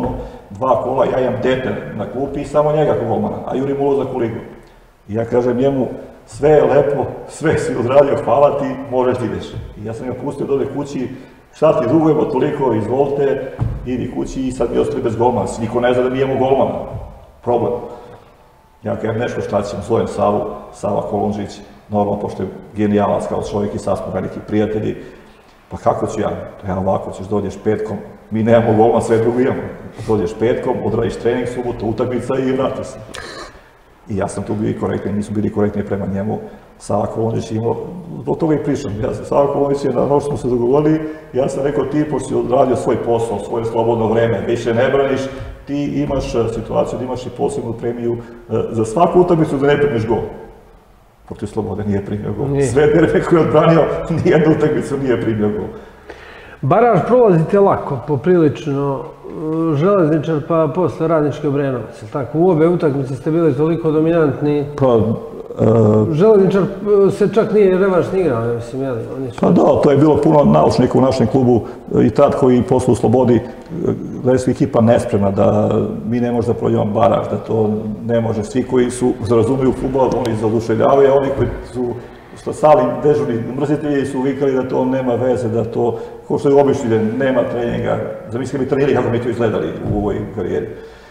dva kola, ja imam dete na klupi i samo njega kao golmana, a jurim ulazak u ligu. I ja kažem njemu, sve je lepo, sve si odradio, hvala ti, možeš ti ideš. I ja sam ga pustio dole kući, šta ti dugujemo toliko, izvolite, idi kući i sad mi ostali bez golmana. Niko ne zna da mi imamo golmana. Problem. Ja kažem nešto šta ćemo, zovem Savu, Sava Kolundžić, normalno, pošto je genijalac kao čovjek i sad smo veliki prijatelji. Pa kako ću ja? Ja ovako ćeš, dođeš petkom, mi nemamo golman, sve drugo imamo. Dođeš petkom, odradiš trening, subotu, utakmica i vrati se. I ja sam tu bio i korektni, nisu bili korektni prema njemu. Sava Kolundžić imao, zbog toga i pričam. Sava Kolundžić je na ono što smo se dogovorili, ja sam rekao ti, pošto si odradio svoj posao, svoje slobodno vreme, više ne braniš, ti imaš situaciju da imaš i posebnu premiju za svaku utakmicu da ne primiš gol. Protiv Slobode nije primio gol. Sve derbe koje je odbranio, nijednu utakmicu nije primio gol. Baraž prolazite lako, poprilično. Železničar pa posle Radnički Obrenovac. U obe utakmice ste bili toliko dominantni. Železničar se čak nije revanšni igrao, mislim, jel? Pa da, to je bilo puno naučnika u našem klubu i tad koji posle u Slobodi, Gledajska ekipa nespremna, da mi ne možemo da prođemo Baraž, da to ne može. Svi koji su razumiju futbol, oni zaoduševljavaju, a oni koji su stali dežurni mrzitelji su vikali da to nema veze, da to, kao što je obično, da nema treninga. Zamislite bi trenirali kako mi to izgledali u ovoj karijeri.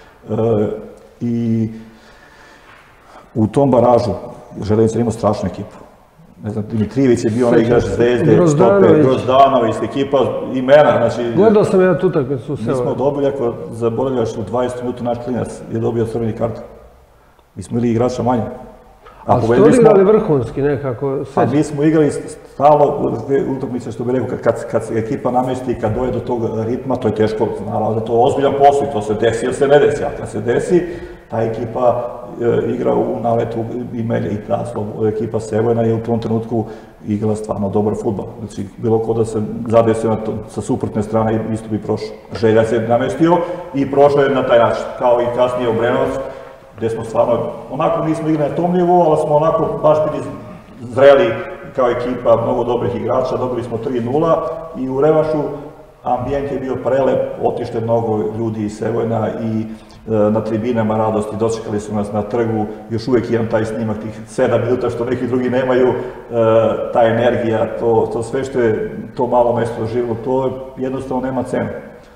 I u tom Baražu Železnica imao strašnu ekipu. Ne znam, Dimitrijević je bio onaj igrač Zvezde, Stoper, Grozdanović, ekipa, imena. Gledao sam ja tu utakmicu u Sevoj. Mi smo dobili, ako zaboravljaš, u dvadeset minuta naš klinac je dobio crveni karton. Mi smo ili igrača manje. A ste odigrali vrhunski nekako? A mi smo igrali stalno utakmice, što bih rekao, kad se ekipa namesti, kad doje do tog ritma, to je teško, naravno da to je ozbiljan posao i to se desi ili se ne desi, a kad se desi, ta ekipa igra u naletu Imelje i ta ekipa Sevojna je u tom trenutku igrala stvarno dobar fudbal. Znači, bilo ko da se zadesio sa suprotne strane, isto bi prošao. Želja se namestio i prošao je na taj način, kao i kasnije Obrenovac, gde smo stvarno, onako nismo igrali na tom nivou, ali smo onako baš bili zreli kao ekipa, mnogo dobrih igrača, dobili smo tri nula i u revanšu ambijent je bio prelep, otište mnogo ljudi iz Sevojna i na tribinama radosti, dočekali su nas na trgu, još uvijek imam taj snimak tih sedam minuta što neki drugi nemaju, ta energija, to sve što je to malo mesto živilo, to jednostavno nema cenu.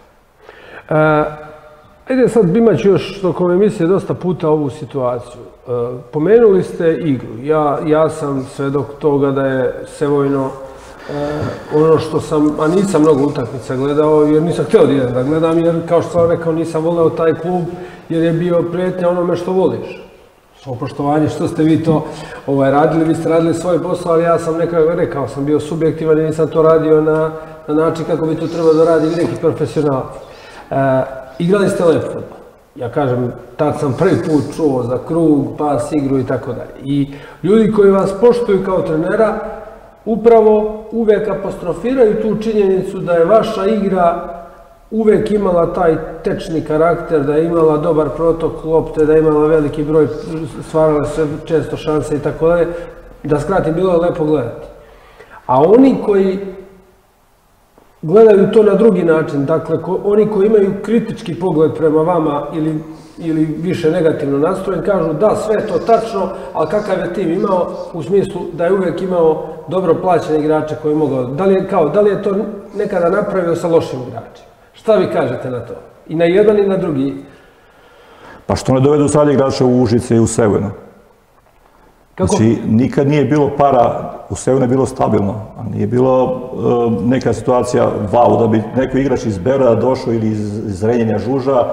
Ajde sad, imat ću još tokom emisije dosta puta ovu situaciju. Pomenuli ste igru. Ja sam svedok toga da je Sevojno ono što sam, a nisam mnogo utakmica gledao jer nisam hteo da idem da gledam jer kao što sam rekao nisam voleo taj klub jer je bio prijetnja onome što voliš. Svo poštovanje što ste vi to radili, vi ste radili svoj posao, ali ja sam nekako rekao, sam bio subjektivan i nisam to radio na način kako bi to trebao da radi neki profesionalac. Igrali ste lep fudbal. Ja kažem, tad sam prvi put čuo za krug, pas, igru i tako dalje. I ljudi koji vas poštuju kao trenera, upravo uvek apostrofiraju tu činjenicu da je vaša igra uvek imala taj tečni karakter, da je imala dobar protok lopte, da je imala veliki broj, stvarale se često šanse i tako dalje. Da skratim, bilo je lepo gledati. A oni koji gledaju to na drugi način, dakle, oni koji imaju kritički pogled prema vama ili više negativno nastrojen, kažu da, sve je to tačno, ali kakav je tim imao, u smislu da je uvek imao dobro plaćene igrače koje je mogao, da li je to nekada napravio sa lošim igračima? Šta vi kažete na to? I na jedan i na drugi? Pa što ne dovedu sad igrača u Užice i u Sevojno? Znači, nikad nije bilo para, u Sevojno je bilo stabilno, a nije bilo neka situacija, wow, da bi neko igrač iz Beograda došao ili iz Renjanina Žuža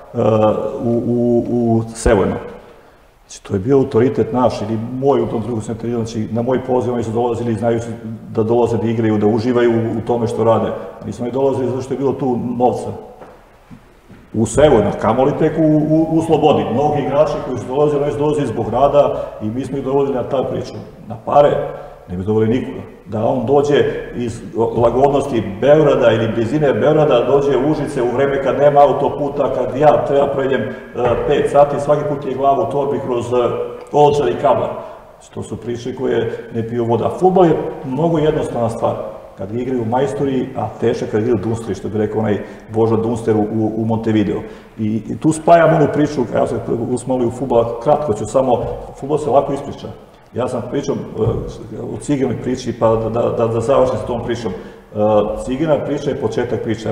u Sevojno. Znači, to je bio autoritet naš, ili moj u tom drugu centru, znači, na moj poziv oni su dolazili i znaju da dolaze da igraju, da uživaju u tome što rade. Nismo oni dolazili zato što je bilo tu novca. U Sevojno, kamoli tek u Slobodi. Mnogi igrači koji su dolazili, oni su dolazili zbog rada i mi smo ih dovodili na ta priču. Na pare ne bi dovolili nikoga. Da on dođe iz lagodnosti Beograda ili blizine Beograda, dođe u Užice u vreme kad nema autoputa, kad ja treba pređem pet sati, svaki put je glava u torbi kroz Ovčar i Kablar. To su priče koje ne piju voda. Fudbal je mnogo jednostavna stvar. kad igraju majstori, a teže kad igraju dunsteri, što bi rekao onaj Božo Dunster u Montevideo. I tu spajam onu priču, kada se usmali u futbol, kratko ću samo, futbol se lako ispriča. Ja sam pričao o Ciginoj priči, pa da završim s tom pričom. Cigina priča je početak priče,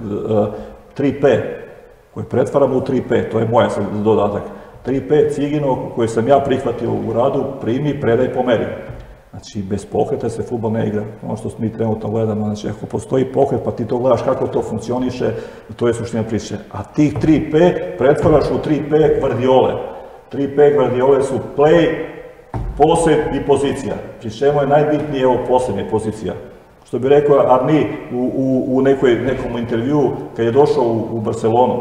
tri P, koje pretvaramo u tri P, to je moja dodatak. tri P Cigino koje sam ja prihvatio u radu, primi, predaj, pomeri. Znači, bez pokreta se fudbal ne igra. Ono što mi trenutno gledamo, znači, ako postoji pokret, pa ti to gledaš kako to funkcioniše, to je suština priče. A tih tri P pretvaraš u tri P Gvardiole. tri P Gvardiole su play, posed i pozicija. Pri čemu je najbitnije evo poslednje pozicija. Što bi rekao Arni u nekom intervju, kad je došao u Barcelonu,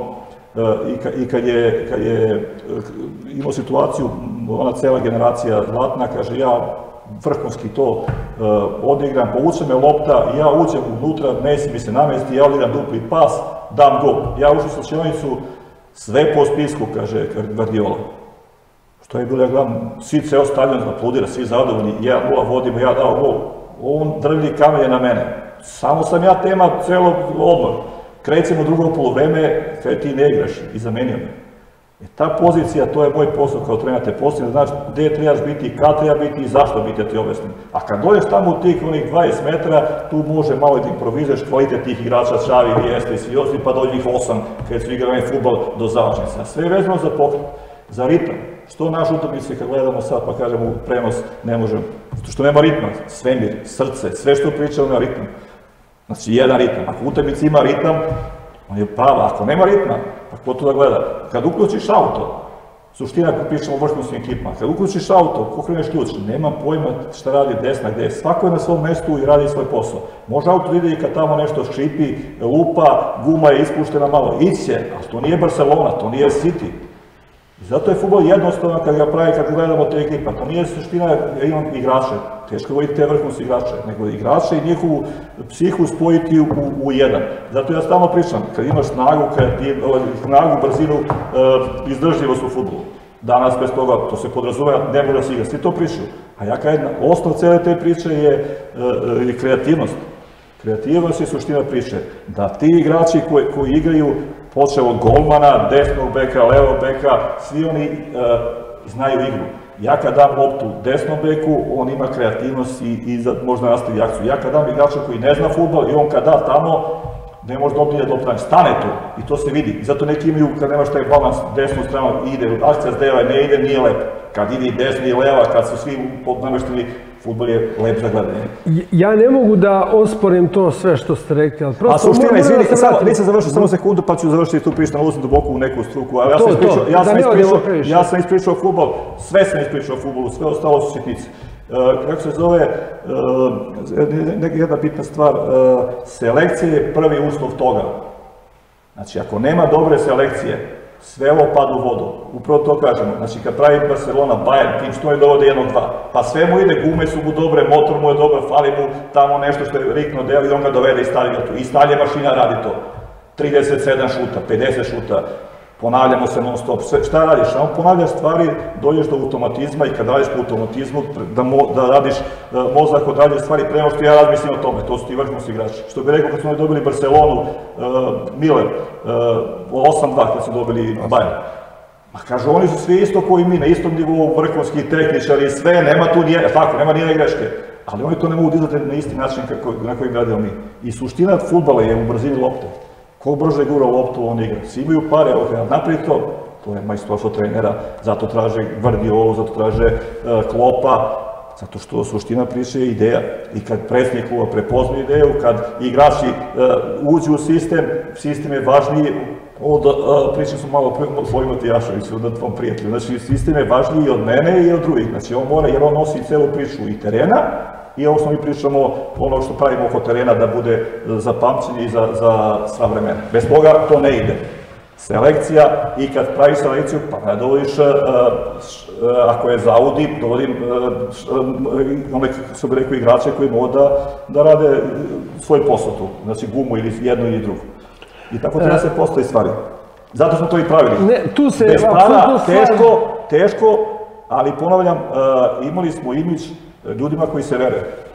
i kad je imao situaciju, ona cela generacija zlatna, kaže, ja vrhunski to odigram, povuče me lopta, ja uđem unutra, Messi mi se namesti, ja odigram dupli pas, dam gol. Ja ušao u slačionicu, sve po spisku, kaže Gvardiola. Što je bilo, ja gledam, svi ceo stadion aplaudira, svi zadovoljni, jedan nula vodimo, ja dao gol. On drvlji kamenje na mene. Samo sam ja tema celo odmor. Krećem u drugo polovreme, kada ti ne igraš i zamenio me. Ta pozicija, to je moj posao kao trener, te postavljeno, znaš gde trebaš biti, kad treba biti i zašto biti, ja ti objasnim. A kad dođeš tamo u tih onih dvadeset metara, tu može malo da improvizuješ kvalitet tih igrača, Šavi, Vijeste i svi ostali, pa dođe ih osam, kada su igrali futbol do završnice. A sve je vezano za pokret, za ritam. Što naš utakmice kad gledamo sad, pa kažemo prenos, ne možemo, što nema ritma, svemir, srce, sve što pričamo na ritam. Znači, jedan ritam. Ako utakmica ima ritam, on je prava. Ako nema ritma, pa ko to da gleda? Kad uključiš auto, suština ako pričamo o vrhunskim ekipama, kad uključiš auto, pokreneš ključ, nema pojma šta radi desna, gde je. Svako je na svom mestu i radi svoj posao. Može auto ide i kad tamo nešto škripi, lupa, guma je ispuštena malo. Iće, ali to nije Barcelona, to nije City. I zato je fudbal jednostavno kad ga pravi, kad gledamo te ekipa. To nije suština, ja imam igrače, teško voditi te vrhunske igrače, nego igrače i njihovu psihu spojiti u jedan. Zato ja stalno pričam, kad imaš snagu, snagu, brzinu, izdržljivost u fudbalu. Danas bez toga, to se podrazumeva, ne može da se igra, svi to pričaju. A ja kažem, osnov cele te priče je kreativnost. Kreativnost je suština priče. Da ti igrači koji igraju, počeo od golmana, desnog beka, levog beka, svi oni znaju igru. Ja kad dam loptu desnom beku, on ima kreativnost i možda nastavi akciju. Ja kad dam igrača koji ne zna fudbal i on kad da tamo, ne može da opnije da optanje. Stane to i to se vidi. I zato neki imaju, kad nemaš taj balans, desnu stranu ide, akcija s deva ne ide, nije lep. Kad ide i desna i leva, kad su svi namešteni, fudbal je lep za gledanje. Ja ne mogu da osporim to sve što ste rekli, ali prosto... A suština, izvini, nisam završio samo sekundu, pa ću završiti tu priču, ulazim duboko u neku struku. To, to, da ne odemo previše. Ja sam ispričao fudbal, sve sam ispričao fudbalu, sve ostalo su sitnice. Kako se zove, jedna bitna stvar, selekcija je prvi uslov toga. Znači, ako nema dobre selekcije, sve ovo pada u vodu. Upravo to kažemo. Znači, kad pravi Barcelona, Bayern, tim što je dovode jednog dva. Pa sve mu ide, gume su mu dobre, motor mu je dobar, fali mu tamo nešto što je rikno deo i on ga dovede i stavi ga tu. I stalje mašina radi to. trideset sedam šuta, pedeset šuta, ponavljamo se non stop. Šta radiš? Samo ponavljaš stvari, dođeš do automatizma i kad radiš po automatizmu, da radiš mozak, odrađaš stvari prema što ja razmislim o tome. To su ti vrhunski igrači. Što bi rekao kad smo dobili Barcelonu, Miller, osam dva kad su dobili Bayern. Ma kažu, oni su svi isto koji mi, na istom nivou, vrhunski tehničari, sve, nema tu nije, tako, nema nije greške. Ali oni to ne mogu dizati na isti način na koji radimo mi. I suština fudbala je u brzini lopte. Ko brže gura loptu, on igra. Svi imaju pare, naprijed to, to je majstorstvo trenera, zato traže Gvardiolu, zato traže Klopa, zato što suština priče je ideja. I kad predsjednik kluba prepozna ideju, kad igrači uđu u sistem, sistem je važniji, pričam sam malo o svojim Matijašoviću, od tvom prijatelju, znači sistem je važniji od mene i od drugih, znači on mora, jer on nosi celu priču i terena, i ovo što mi pričamo, ono što pravimo oko terena da bude za pamćenje i za sva vremena. Bez toga to ne ide. Selekcija i kad pravi selekciju, pa ne dovodiš, ako je za Audi, dovodim one, što bi rekao, igrače koji mogu da rade svoj posao tu, znači gumu ili jedno ili drugo. I tako treba se postoji stvari. Zato smo to i pravili. Bez para, teško, teško, ali ponavljam, imali smo imidž ljudima koji se veruje.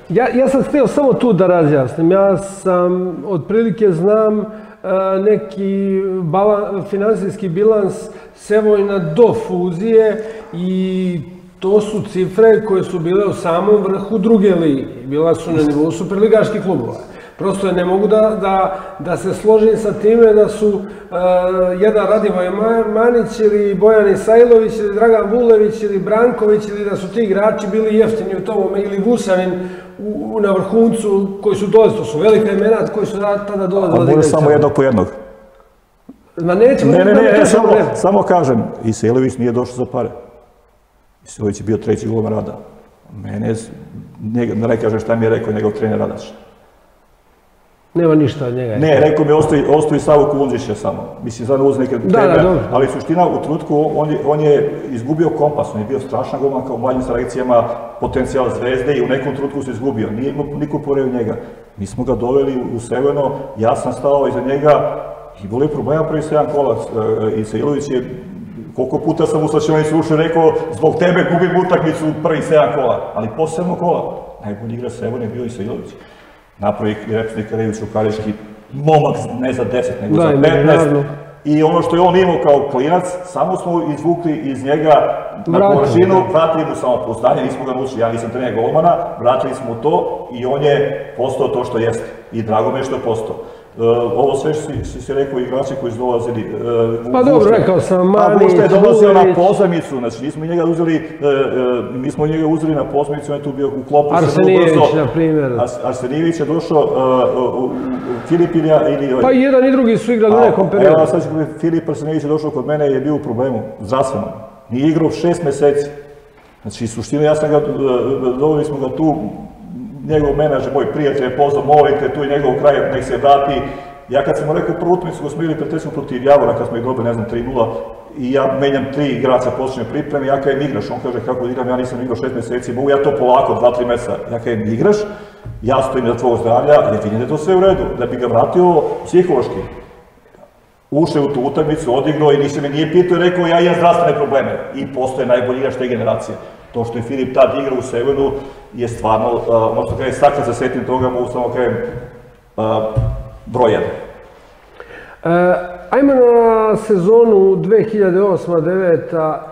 Ja sam htio samo tu da razjasnim. Ja sam, otprilike znam neki finansijski bilans Sevojna do fuzije i to su cifre koje su bile u samom vrhu druge lige. Bila su na nivou superligaških klubova. Prosto ne mogu da se složim sa time da su jedan Radivoj Manić ili Bojan Isailović ili Dragan Vulević ili Branković ili da su ti igrači bili jeftini u tomome ili Vusanin na vrhuncu koji su dolazili. To su velika imena koji su tada dolazili. A može samo jednog po jednog? Ma nećemo... Ne, ne, ne, samo kažem, Isailović nije došao za pare. Isailović je bio treći golman Rada. Mene, ne kažem šta mi je rekao njegov trener Radaš. Nema ništa od njega. Ne, rekao mi ostavi Savu Kunđića samo. Mislim, sad uz neke tebe, ali suština u trenutku on je izgubio kompas, on je bio strašan golman kao u mlađim selekcijama, potencijal zvezde i u nekom trenutku se izgubio. Nije imao niko pored njega. Mi smo ga doveli u Sevojno, ja sam stao iza njega i bilo je problema prvi sedam kola. Isailović je, koliko puta sam u slačionici ušao i rekao, zbog tebe gubim utakmicu prvi sedam kola, ali posle sedam kola. Najbolji igra Sevojno je bio Isailović. Napravi represnik Karević u Kariški, momak ne za deset, nego za petnaest. I ono što je on imao kao klinac, samo smo izvukli iz njega na površinu, vratili mu samopouzdanje, nismo ga naučili, ja nisam trener golmana, vratili smo to i on je postao to što jeste. I drago me što je postao. Ovo sve što si rekao igrači koji su dolazili... Pa dobro, rekao sam, Manić, Vulić... Pa Vušta je dolazio na pozajmicu, znači nismo njega uzeli, mi smo njega uzeli na pozajmicu, on je tu bio u klopu... Arsenijević, na primjer. Arsenijević je došao, Filip ili... Pa i jedan i drugi su igrali u nekom periodu. Evo sad ću govoriti, Filip Arsenijević je došao kod mene i je bio u problemu, zdravstvenom. Nije igrao šest meseci. Znači, suštino, ja sam ga, doveli smo ga tu, njegov menadžer, moj prijatelj je pozvao, molite tu i njegov kraj, nek se vrati. Ja kad sam mu rekao prvu utakmicu koju smo igrali pretresno protiv Javora, kad smo ih dobili, ne znam, tri nula, i ja menjam tri igrača počinje pripreme, ja kažem igraš, on kaže kako igram, ja nisam igrao šest meseci, mogu ja to polako, dva, tri meseca, ja kažem igraš, ja stojim za tvojeg zdravlja, jer vidim da je to sve u redu, da bi ga vratio psihološki. Ušao u tu utakmicu, odigrao i ništa me nije pitao i rekao ja imam zdravstvene probleme i postoje najbolji igrač te generacije. To što je Filip tad igrao u Sevojnu je stvarno, ono što kažem, sad kad se setim toga, mogu samo kažem, broj jedan. Ajmo na sezonu dve hiljade osma deveta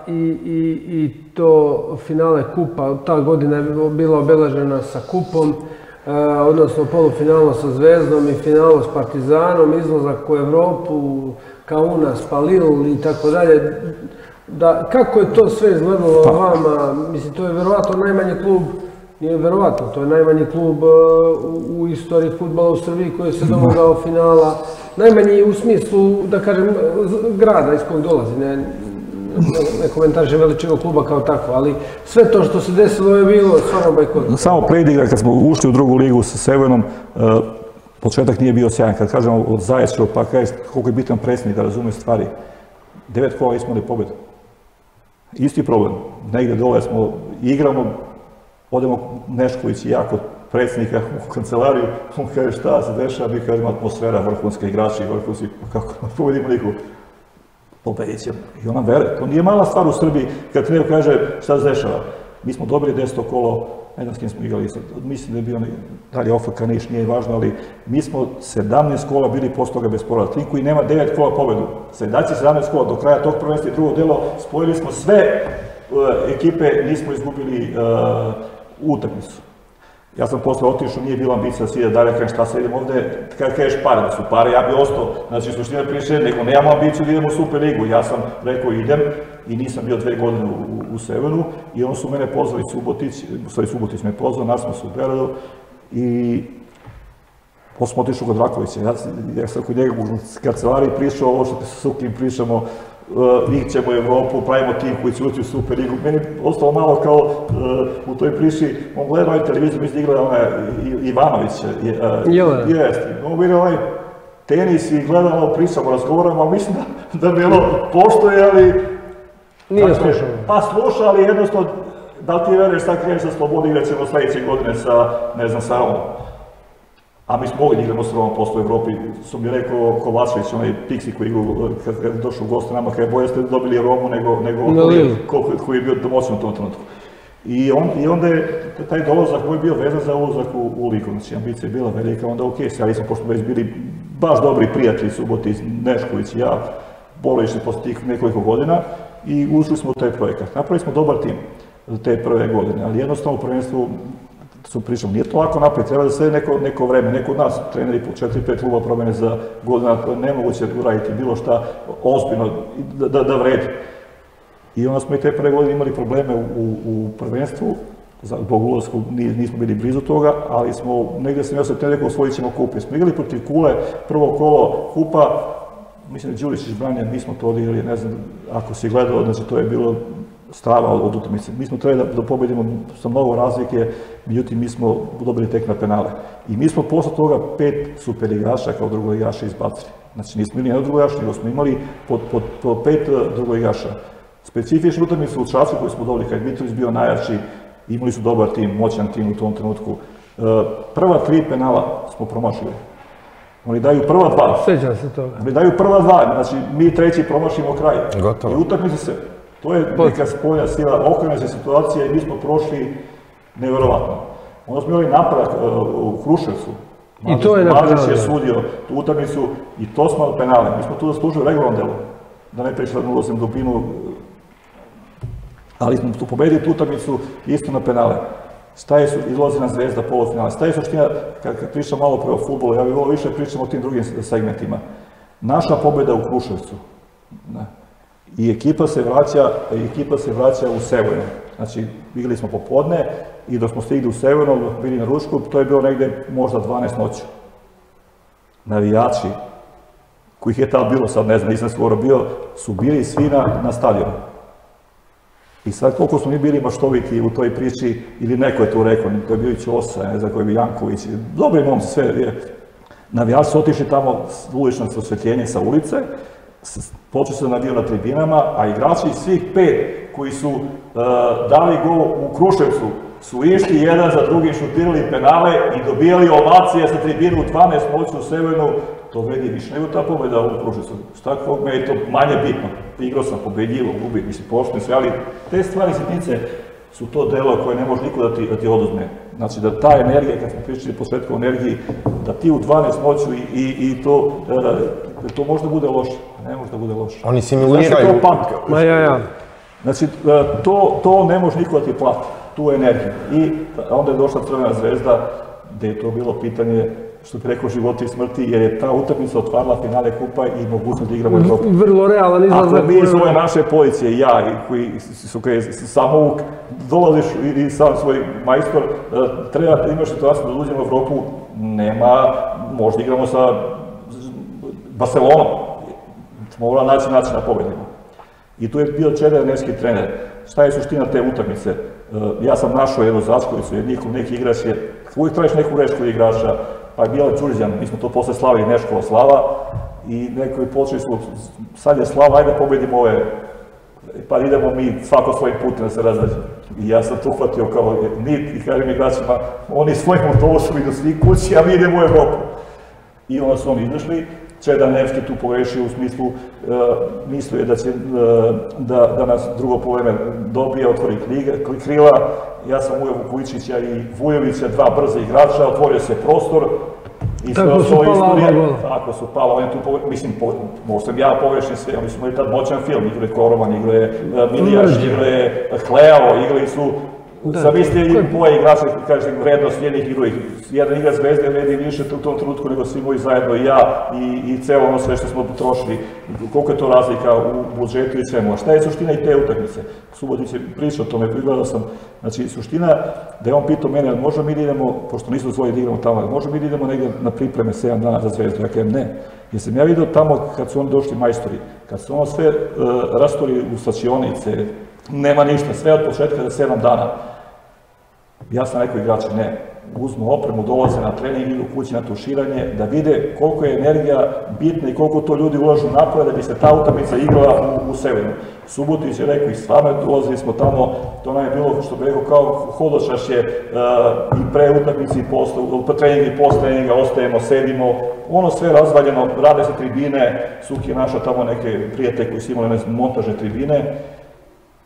i to finale kupa. Ta godina je bila obeležena sa kupom, odnosno polufinalno sa Zvezdom i finalo s Partizanom, izlazak u Evropu, Kaunas, Palil i tako dalje. Kako je to sve izgledalo vama? Mislim, to je verovatno najmanji klub, nije verovatno, to je najmanji klub u istoriji fudbala u Srbiji koji se domogao finala. Najmanji u smislu, da kažem, grada iz kojeg dolazi, ne komentariše veličinu kluba kao tako, ali sve to što se desilo je bilo stvarno bajkot. Samo predigra, kad smo ušli u drugu ligu sa Sevojnom, početak nije bio sjajan. Kad kažemo od Zaječeva, pa koliko je bitan predsjednik da razume stvari, devet kola ismo imali pobedu. Isti problem, negde dole smo, igramo, odemo Nešković i ja kod predsjednika u kancelariju, on kaže šta se dešava, mi kažemo atmosfera, vrhunske igrači, vrhunski, kako povedimo liku, pobedit ćemo. I ona vere, to nije mala stvar u Srbiji, kad treba kaže šta se dešava. Mi smo dobili deseto kolo, ne znam s kim smo igrali, mislim da je bio dalje O F K Niš, nije važno, ali mi smo sedamnaest kola bili posle toga bez poraza. Tim koji nema devet kola pobedu, sedamnaest sedamnaest kola, do kraja tog prvenstva i drugo delo, spojili smo sve ekipe, nismo izgubili utakmicu. Ja sam posle otišao, nije bila ambicija da se ide dalje, kažem šta se idem ovde, kada kažeš pare, da su pare, ja bi ostao, znači suština priče, nego nemamo ambiciju da idemo u Super ligu, ja sam rekao idem i nisam bio dve godine u Sevojnu i onda su mene pozvali Subotić, stvari Subotić me pozvao, nas smo se u Beogradu i posle smo otišao kod Rakovića, ja sam kod njega u kancelariji pričao ovo što sa Sukim pričamo, njih ćemo u Evropu, pravimo tim koji će ući u Super ligu. Meni je ostalo malo kao u toj priči, on gleda ovaj televizor, mislim da igra onaj Ivanović. Jeste. On gleda ovaj tenis i gleda ovo pričamo, razgovaramo, ali mislim da bi ono poštoje, ali... Nije slušao. Pa slušao, ali jednostavno, da li ti veruješ sad kreneš sa slobodom, igrat ćemo sledeće godine sa, ne znam, sa ovom. A mi smo mogli da igramo s Romom posle u Evropi, su mi rekao Kovačević, onaj Pixi koji je došao u goste nama, kada je bolje ste dobili Romu nego koji je bio domoćan u tom trenutku. I, on, I onda je taj dolazak koji je bio vezan za ulazak u, u ligu, znači ambicija je bila velika, onda ok, sjeli smo, pošto već bili baš dobri prijatelji, Subotić, Nešković i ja, bolišli posle tih nekoliko godina i ušli smo u taj projekat. Napravili smo dobar tim za te prve godine, ali jednostavno u prvenstvu su pričali, nije to lako naprijed, treba da sve neko, neko vreme, neko od nas, treneri po četiri pet kluba promene za godina, nemoguće uraditi bilo šta ozbiljno da, da, da vredi. I onda smo i te prve godine imali probleme u, u prvenstvu, zbog ulazku nismo bili blizu toga, ali smo, negdje sam ja se te rekao, osvojit ćemo kup. Smo igrali protiv Kule, prvo kolo kupa, mislim da Đuričić branio, mi smo to odigrali, ne znam, ako si gledao, znači to je bilo strava od utakmice. Mi smo trebali da, da pobedimo sa mnogo razlike, međutim mi smo dobili tek na penale. I mi smo posle toga pet superigraša kao drugoligaša izbacili. Znači nismo imali jedan drugoligaš, nego smo imali po, po, po pet drugoligaša. Specifičnu utakmicu u Čačku koju smo dobili, kad je Mitrović bio najjači, imali su dobar tim, moćan tim u tom trenutku. Prva tri penala smo promašili. Oni daju prva dva. Sjećam se toga. Oni daju prva dva, znači mi treći promašimo kraj. Gotovo. I utakmice se, to je neka spoljna sila, okrena se situacija i mi smo prošli nevjerovatno. Onda smo imali napredak u Kruševcu. I to je napredak. Mažić je sudio tu utakmicu i to smo na penale. Mi smo tu zaslužili regularnom delu. Da ne pričam da ulazim dubinu, ali smo tu pobedili tu utakmicu isto na penale. Staje su, izlazi na Zvezda, polufinale. Staje suština, kad, kad pričam malo pre o fudbalu, ja bih volio više pričam o tim drugim segmentima. Naša pobjeda u Kruševcu. Ne. I ekipa se vraća, ekipa se vraća u Sevojno. Znači, igrali smo popodne i dok smo stigli u Sevojno, dok bili na ručku, to je bilo negde možda dvanaest noću. Navijači, kojih je tada bilo, sad ne znam, nisam skoro bio, su bili svi na, na stadionu. I sad koliko smo mi bili maštoviti u toj priči, ili neko je tu rekao, to je bio i Ćosa, ne znam koji je Janković, dobri momci, sve je. Navijači su otišli tamo ulično osvetljenje sa ulice, počeli su da navijaju na tribinama, a igrači svih pet koji su uh, dali gol u Kruševcu su išli jedan za drugim, šutirali penale i dobijali ovacije sa tribinu u dvanaest noću u Sevojnu. To vredi više nego ta pobjeda u Kruševcu. Šta kako me je to manje bitno. Igrao sam, pobedljivo, gubi, mislim, pošteno sve, ali te stvari sitnice su to delo koje ne može niko da ti, da ti oduzme. Znači da ta energija, kad smo pričali po svetku o energiji, da ti u dvanaest noću i, i, i to, da, to može da bude loše. Ne može da bude loše. Oni simuliraju. Znači to pamtka. Ma ja, ja. Znači to, to ne može niko da ti plati, tu energiju. I onda je došla Crvena Zvezda, gde je to bilo pitanje, što bi rekao, života i smrti, jer je ta utakmica otvarala finale kupa i mogućnost da igramo Evropu. Vrlo realan izlazak. Ako mi iz ove naše policije, i ja, koji su samouk, dolaziš i sam svoj majstor, treba da imaš situaciju da uđemo u Evropu, nema, možda igramo sa Barcelonom. Mora naći način da pobedimo. I tu je bio Čeda Nevski trener. Šta je suština te utakmice? Ja sam našao jednu Začkovicu, jer njihov neki igrač je, uvijek tražiš neku rešku igrača, pa je bila Ćurđan, mi smo to posle slavili Neškova Slava i neko je počeli su, sad je Slava, ajde pobedimo ove, pa idemo mi svako svojim putem da se razrađe. I ja sam to uhvatio kao nit i kažem igračima, oni svojim autobusom idu svi kući, a mi idemo u Evropu. I onda su oni izašli, Čeda Nevski tu pogrešio u smislu, uh, mislio je da će uh, da, da nas drugo povreme dobije, otvori krila. Ja sam uveo Vukovičića i Vujovića, dva brze igrača, otvorio se prostor. I tako su pala oba gola. Tako su pala, on je tu pogrešio, mislim, po, možda sam ja pogrešio sve, oni su imali tad moćan film, igrali Koroman, igrali uh, Milijaš, igrali Kleo, igrali su. Zamislite i moje igrače, kažem, vrednost jednih i drugih. Jedan igrač Zvezde vredi više u tom trenutku nego svi moji zajedno, i ja, i, i celo ono sve što smo potrošili. Koliko je to razlika u budžetu i svemu. A šta je suština i te utakmice? Subotić je pričao o tome, prigledao sam. Znači, suština da je on pitao mene, možda mi da idemo, pošto nisu dozvoljeni da igramo tamo, možda mi da idemo negdje na pripreme sedam dana za Zvezdu. Ja kažem, ne. Jer sam ja vidio tamo kad su oni došli majstori, kad su ono sve uh, rastori u slačionice, nema ništa, sve od početka za sedam dana. Ja sam rekao igrače, ne, uzmu opremu, dolaze na trening, idu kući na tuširanje, da vide koliko je energija bitna i koliko to ljudi ulažu napore da bi se ta utakmica igrala u, u Sevojnu. Subotić je rekao i stvarno dolazili smo tamo, to nam je bilo, što bi rekao, kao hodočašće uh, i pre utakmice i posle, trening i posle treninga, ostajemo, sedimo, ono sve razvaljeno, rade se tribine, Suki je našao tamo neke prijatelje koji su imali montažne tribine.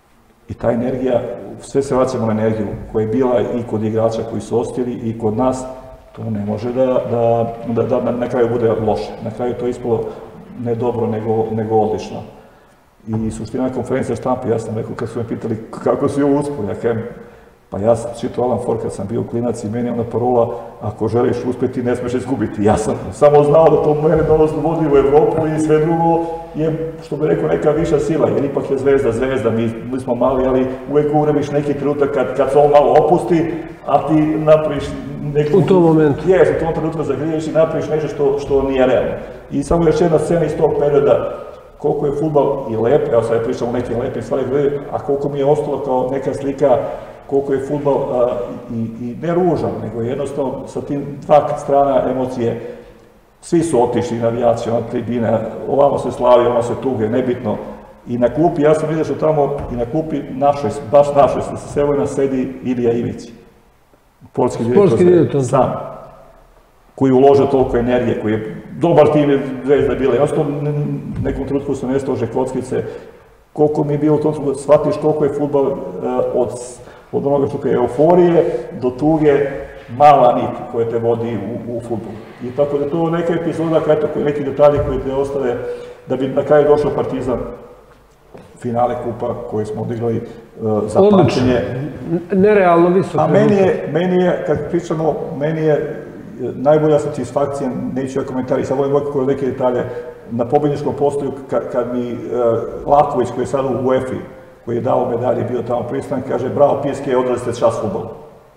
I ta energija, sve se vraćamo na energiju koja je bila i kod igrača koji su ostali i kod nas, to ne može da, da, da, da na kraju bude loše. Na kraju to je ispalo ne dobro, nego, nego odlično. I suština konferencija štampa, ja sam rekao kad su me pitali kako su ovo uspeli, ja kažem, pa ja sam čitao Alan Ford kad sam bio klinac i meni je ona parola, ako želiš uspjeti, ne smiješ izgubiti. Ja sam samo znao da to mene donosno vodi u Evropu i sve drugo je, što bi rekao, neka viša sila, jer ipak je Zvezda zvezda, mi, mi smo mali, ali uvijek ugremiš neki trenutak kad, kad se on malo opusti, a ti napraviš neku... U tom momentu. Jes, u tom trenutku zagriješ i napraviš nešto što, što nije realno. I samo još jedna scena iz tog perioda, koliko je fudbal i lep, evo sad pričam o nekim lepim stvari, a koliko mi je ostalo kao neka slika koliko je fudbal i, i ne ružan, nego jednostavno sa tim dva strana emocije, svi su otišli navijači, ona tribina, ovamo se slavi, ovamo se tuge, nebitno. I na klupi, ja sam izašao tamo i na klupi našoj, baš našoj, sa Sevojna sedi Ilija Ivić, sportski direktor sam, koji uložio toliko energije, koji je dobar tim Zvezda bila. Jednostavno, nekom trenutku su nestao kockice, koliko mi je bilo u tom trenutku, shvatiš koliko je fudbal od od onoga što je euforije do tuge, mala nit koja te vodi u, u fudbalu. I tako da to neka epizoda, neki detalji koji te ostave, da bi na kraju došao Partizan finale kupa koje smo odigrali uh, za pamćenje. Nerealno visoko. A meni je, meni je, kad pričamo, meni je najbolja satisfakcija, neću ja komentari, sad volim ovako neke detalje, na pobjedničkom postoju kad, kad mi uh, Laković, koji je sad u UEFA, koji je dao medalje, bio tamo pristan, kaže, bravo Pijeske, odali ste čas fudbala.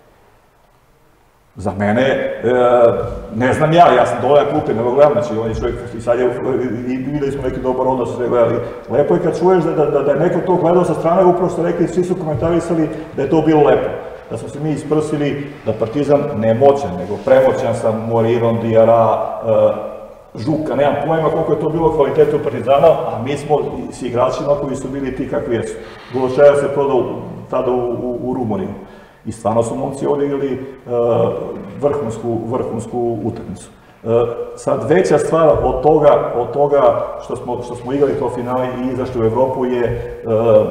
Za mene, e, ne znam ja, ja sam dole na klupi, nego gledam, znači on je čovjek, i sad je, i videli smo neki dobar odnos, sve gledali. Lepo je kad čuješ da, da, da je neko to gledao sa strane, upravo ste rekli, svi su komentarisali da je to bilo lepo. Da smo se mi isprsili, da Partizan ne moćan, nego premoćan sa Morirom, Diarra, e, Žuka, nemam pojma koliko je to bilo kvalitetu Partizana, a mi smo s igračima koji su bili ti kakvi jesu. Gološaja se prodao tada u, u, u Rumuniju. I stvarno su momci odigrali uh, vrhunsku, vrhunsku utakmicu. Uh, sad veća stvar od toga, od toga što, smo, što smo igrali to finale i izašli u Evropu je uh,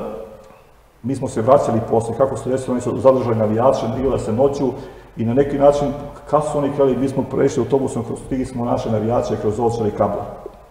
mi smo se vraćali posle, kako su desili, oni su zadržali navijače, igrali se noću i na neki način, kad su oni krali, mi smo prešli autobusom, stigli smo naše navijače kroz Ovčar i Kabla.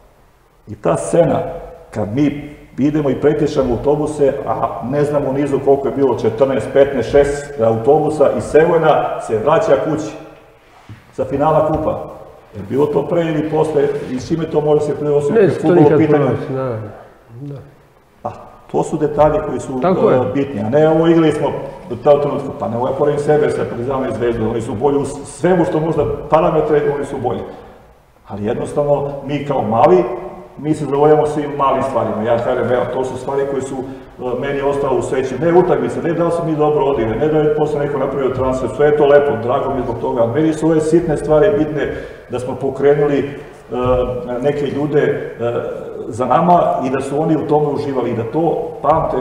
I ta scena, kad mi idemo i pretječamo autobuse, a ne znamo nizu koliko je bilo, četrnaest, petnaest, šesnaest autobusa iz Sevojna se vraća kući za finala kupa. Je bilo to pre ili posle, i s čime to može se prenositi? Neće to nikad pronaći, da. A to su detalje koji su bitni, a ne ovo igrali smo do tog trenutka, pa ne ovo ja poredim sebe sa Partizanom i Zvezdom, oni su bolji u svemu što možda parametre, oni su bolji. Ali jednostavno, mi kao mali, mi se zadovoljamo svim malim stvarima. Ja kažem, evo, to su stvari koje su meni ostale u sreći. Ne utakmice, ne da li su mi dobro odigrali, ne da je posle neko napravio transfer, sve je to lepo, drago mi zbog toga. Meni su ove sitne stvari bitne da smo pokrenuli uh, neke ljude uh, za nama i da su oni u tome uživali i da to pamte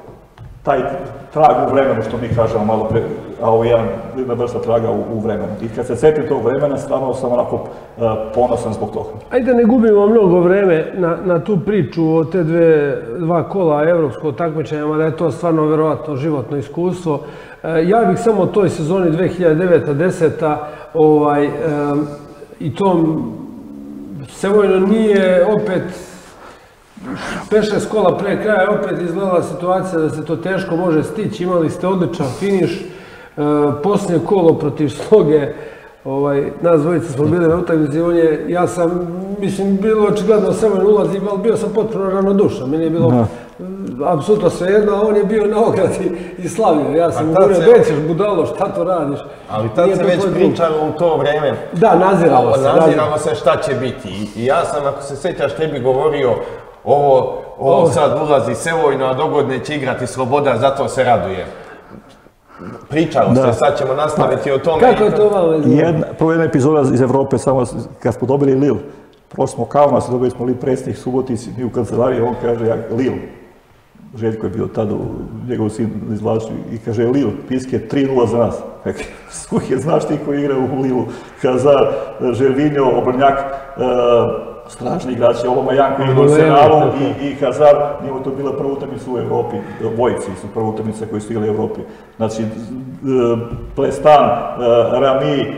taj trag u vremenu, što mi kažemo malo pre, a ovo je jedna vrsta traga u, u vremenu. I kad se setim tog vremena, stvarno sam onako uh, ponosan zbog toga. Ajde ne gubimo mnogo vreme na, na tu priču o te dve, dva kola evropskog takmičenja, da je to stvarno verovatno životno iskustvo. Uh, ja bih samo o toj sezoni dve hiljade deveta deseta ovaj, um, i tom Sevojno nije opet pet šest kola pre kraja opet izgledala situacija da se to teško može stići. Imali ste odličan finiš, posljednje kolo protiv Sloge, nas dvojica smo bili na utakmici, ja sam, mislim, bilo očigledno Sevojno ulazi, ali bio sam potpuno ravnodušan, meni je bilo apsolutno svejedno, a on je bio na ogradi i slavio. Ja sam govorio, gdje ćeš budalo, šta to radiš? Ali tad se već pričalo u to vreme. Da, naziralo se. Naziralo se šta će biti. I ja sam, ako se sjećaš, tebi govorio, ovo sad ulazi Sevojno, a dogodne će igrati Sloboda, zato se raduje. Pričalo se, sad ćemo nastaviti o tome. Kako je to vama izgleda? Prvo jedna epizoda iz Evrope, samo kad smo dobili Lille, prošli smo kao nas, dobili smo Lille predsjednik Subotici, mi u kancelariji, on kaže Lille. Željko je bio tada, njegov sin izvlačio i kaže Lille, Piske tri nula za nas. Skuhje, znaš ti koji igra u Lille, Hazard, Žervinjo, Obrnjak, strašni igrači, ovo Majan koji je u Arsenalu i Hazard, njemu to bila prva utakmica u Evropi, bojici su prva utakmica koji su igrali u Evropi. Znači, Plestan, Rami,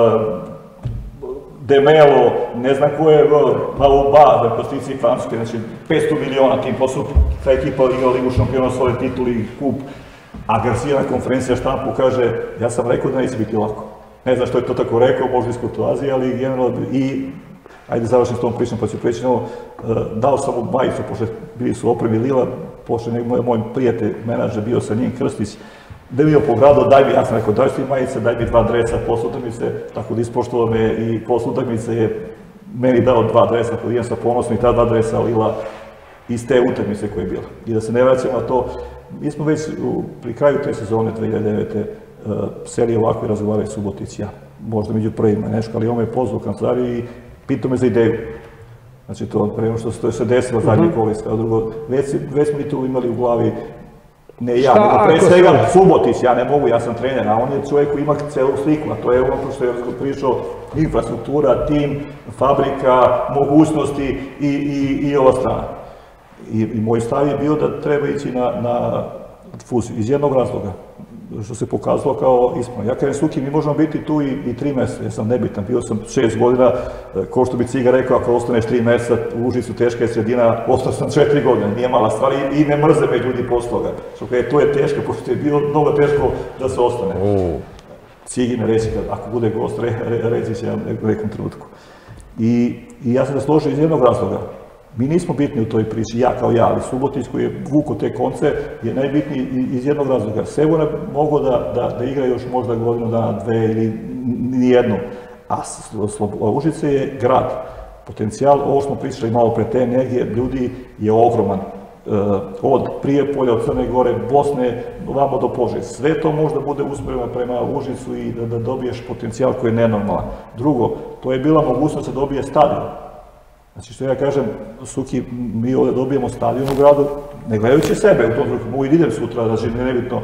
Demelo, ne znam ko je Mauba, da posticiji Francuske, znači petsto miliona tim, poslu ta ekipa igrala Ligu šampiona, svoje tituli, kup, a Garcia na konferencija štampu kaže, ja sam rekao da neće biti lako. Ne znam što je to tako rekao, možda iz kurtoazije, ali generalno i, ajde završim s tom pričom pa ću preći na ovo, dao sam mu majicu, pošto bili su opremi Lila, pošto je moj prijatelj, menadžer, bio sa njim Krstić, da je bio po gradu, daj mi, ja sam rekao, daj ti majice, daj mi dva dresa, posle utakmice, tako da ispoštovao me i posle utakmice je meni dao dva dresa, pod jedan sa ponosno i ta dva dresa Lila iz te utakmice koje je bila. I da se ne vraćamo na to, mi smo već pri kraju te sezone dve hiljade devete. serije ovakve razgovaraju Subotić, ja, možda među prvima nešto, ali on me pozvao u kancelariju i pitao me za ideju. Znači to, prema što se desilo zadnji kolis, kao drugo, već smo mi to imali u glavi, ne ja, nego pre svega Subotić, ja ne mogu, ja sam trener, a on je čovjek koji ima celu sliku, a to je ono što je pričao, infrastruktura, tim, fabrika, mogućnosti i ova strana. I moj stav je bio da treba ići na fuziju, iz jednog razloga, što se pokazalo kao ispravno. Ja kažem, Suki, mi možemo biti tu i tri mjeseca, ja sam nebitan, bio sam šest godina, ko što bi Ciga rekao, ako ostaneš tri mjeseca, u Užicu teška je sredina, ostao sam četiri godine, nije mala stvar i ne mrze me ljudi posle toga. To je teško, pošto je bilo mnogo teško da se ostane. Cigi me reći, ako bude gost, reći će vam u nekom trenutku. I ja sam se složio iz jednog razloga. Mi nismo bitni u toj priči, ja kao ja, ali Subotić koji je vukao te konce je najbitniji iz jednog razloga. Sevona je mogao da igra još možda godinu dana, dve ili nijednu, a Užice je grad. Potencijal, ovo smo pričali malo pre te energije, ljudi je ogroman. Od Prijepolja, od Crne Gore, Bosne, vamo do Požege. Sve to možda bude usmjereno prema Užicu i da dobiješ potencijal koji je nenormalan. Drugo, to je bila mogućnost da dobije stadion. Znači što ja kažem, Suki, mi ovdje dobijemo stadion u gradu, ne gledajući sebe u tom trenutku, mogu i idem sutra, da živim nebitno.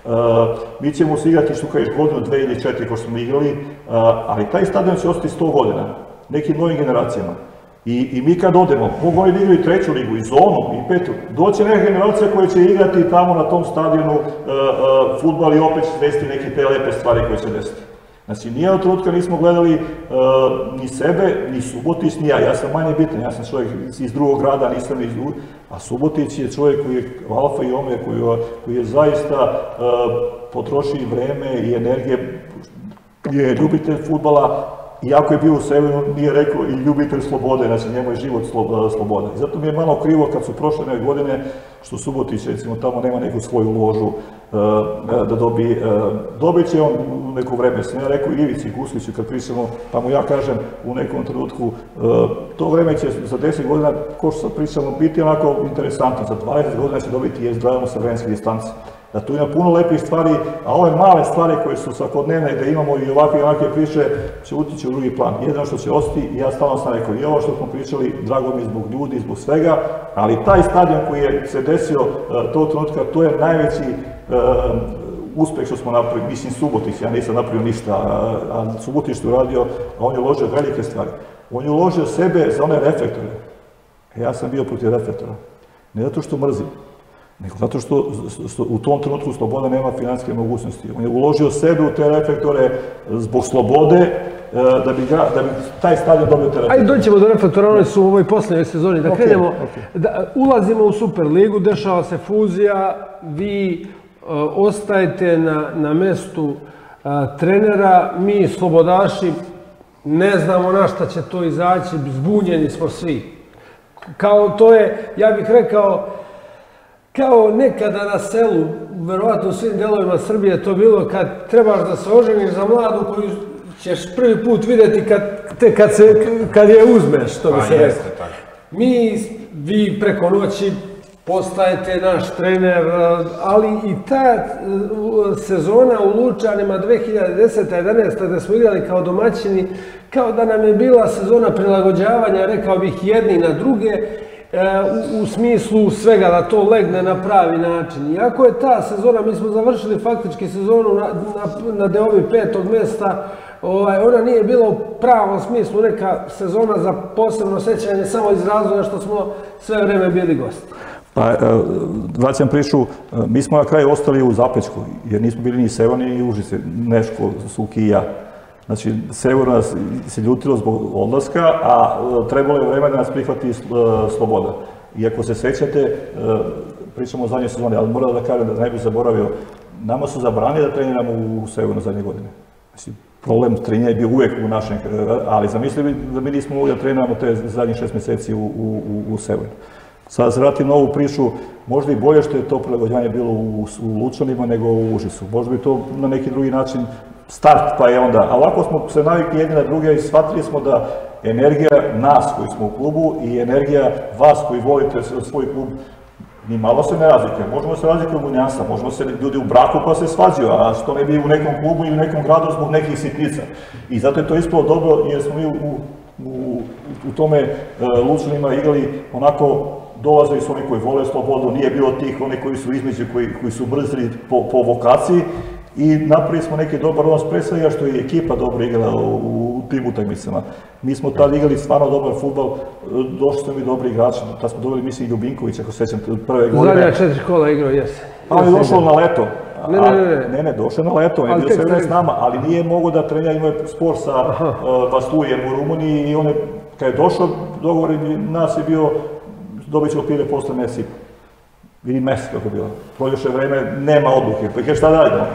Mi ćemo se igrati što kažeš godinu, dve ili četiri ko smo igrali, ali taj stadion će ostati sto godina, nekim novim generacijama. I mi kad odemo, mogu oni da igraju i treću ligu, i zonu, i petu, doće neka generacija koja će igrati tamo na tom stadionu fudbal i opet će desiti neke te lepe stvari koje će desiti. Znači, nijednog trenutka nismo gledali ni sebe, ni Subotić, ni ja. Ja sam manje bitan, ja sam čovjek iz drugog grada, nisam iz drugog, a Subotić je čovjek koji je alfa i omega, koji je zaista potroši vreme i energije, je ljubitelj fudbala, iako je bio u Sevenu, nije rekao i ljubitelj slobode, znači njemu je život sloboda. I zato mi je malo krivo kad su prošle neke godine, što Subotić, recimo, tamo nema neku svoju ložu da dobije, dobit će on u neko vreme. Sam ja rekao Ivici Gusliću kad pričamo, pa mu ja kažem u nekom trenutku, to vreme će za deset godina, ko što sad pričamo, biti onako interesantno. Za dvadeset godina će dobiti jer gledamo sa vremenske distance. Da tu ima puno lepih stvari, a ove male stvari koje su svakodnevne, da imamo i ovakve i onakve priče, će utići u drugi plan. Jedno što će ostati, ja stalno sam rekao, i ovo što smo pričali, drago mi je zbog ljudi, zbog svega, ali taj stadion koji je se desio tog trenutka, to je najveći uspeh što smo napravili, mislim Subotić, ja nisam napravio ništa, a Subotić što je uradio, a on je uložio velike stvari. On je uložio sebe za one reflektore. Ja sam bio protiv reflektora. Ne zato što mrzim, nego zato što u tom trenutku sloboda nema financijske mogućnosti. On je uložio sebe u te reflektore zbog slobode, da bi taj stadion dobio te reflektore. Ajde, doćemo do reflektora, oni su u ovoj posljednjoj sezoni. Da krenemo, ulazimo u Superligu, dešava se fuzija, vi ostajete na mestu trenera, mi slobodaši ne znamo na šta će to izaći, zbunjeni smo svi. Kao to je, ja bih rekao, kao nekada na selu, verovatno u svim delovima Srbije to bilo kad trebaš da se oženiš za mladu koju ćeš prvi put vidjeti kad je uzmeš, što bi se rekao. Mi, vi preko noći postajete naš trener, ali i ta sezona u Lučanima dve hiljade desete jedanaeste. gde smo igrali kao domaćini, kao da nam je bila sezona prilagođavanja, rekao bih, jedni na druge, u smislu svega da to legne na pravi način. Iako je ta sezona, mi smo završili faktički sezonu na deobi petog mjesta, ona nije bila u pravom smislu neka sezona za posebno sećanje samo iz razloga što smo sve vreme bili gosti. Pa, vraćam priču, mi smo na kraju ostali u Zapećku, jer nismo bili ni Sever ni Užice, Neško, Suki i ja. Znači, Sever nas se ljutilo zbog odlaska, a trebalo je vreme da nas prihvati Sloboda. I ako se sećate, pričamo o zadnje sezone, ali moram da kažem da ne bih zaboravio, nama su zabranili da treniramo u Severu na zadnje godine. Znači, problem trenja je bio uvijek u našem, ali zamislili da mi nismo mogli da treniramo te zadnjih šest mjeseci u, u, u Severu. Sada se vratim na ovu priču, možda i bolje što je to prilagođavanje bilo u, u Lučanima nego u Užicu. Možda bi to na neki drugi način start, pa je onda. A ovako smo se navikli jedni na druge i shvatili smo da energija nas koji smo u klubu i energija vas koji volite svoj klub, ni malo se ne razlikuje. Možemo se razlikovati u nijansa, možemo se ljudi u braku pa se svađaju, a što ne bi u nekom klubu i u nekom gradu zbog nekih sitnica. I zato je to ispalo dobro jer smo mi u, u, u tome uh, Lučanima igrali onako, dolazili su oni koji vole slobodu, nije bilo tih oni koji su između, koji, koji su brzili po, po vokaciji i napravili smo neki dobar odnos pre svega što je ekipa dobro igrala u, u tim utakmicama. Mi smo tad igrali stvarno dobar fudbal, došli su mi dobri igrači, tad smo dobili mislim i Ljubinkovića, ako se sećam, prve godine. Zadnja četiri kola igrao jesen. Ali je došao na leto. Ne, ne, ne. Ne, ne, došao na leto, je bio sve vreme s nama, ali nije mogo da trenja, imao je spor sa uh, Bastujem u Rumuniji i on je, kad je došao, dogovor nas je bio dobit će opire posle mjesec i po. Vidi mjesec kako je bilo. Prođeše vreme, nema odluke. Pa kaže šta da radimo?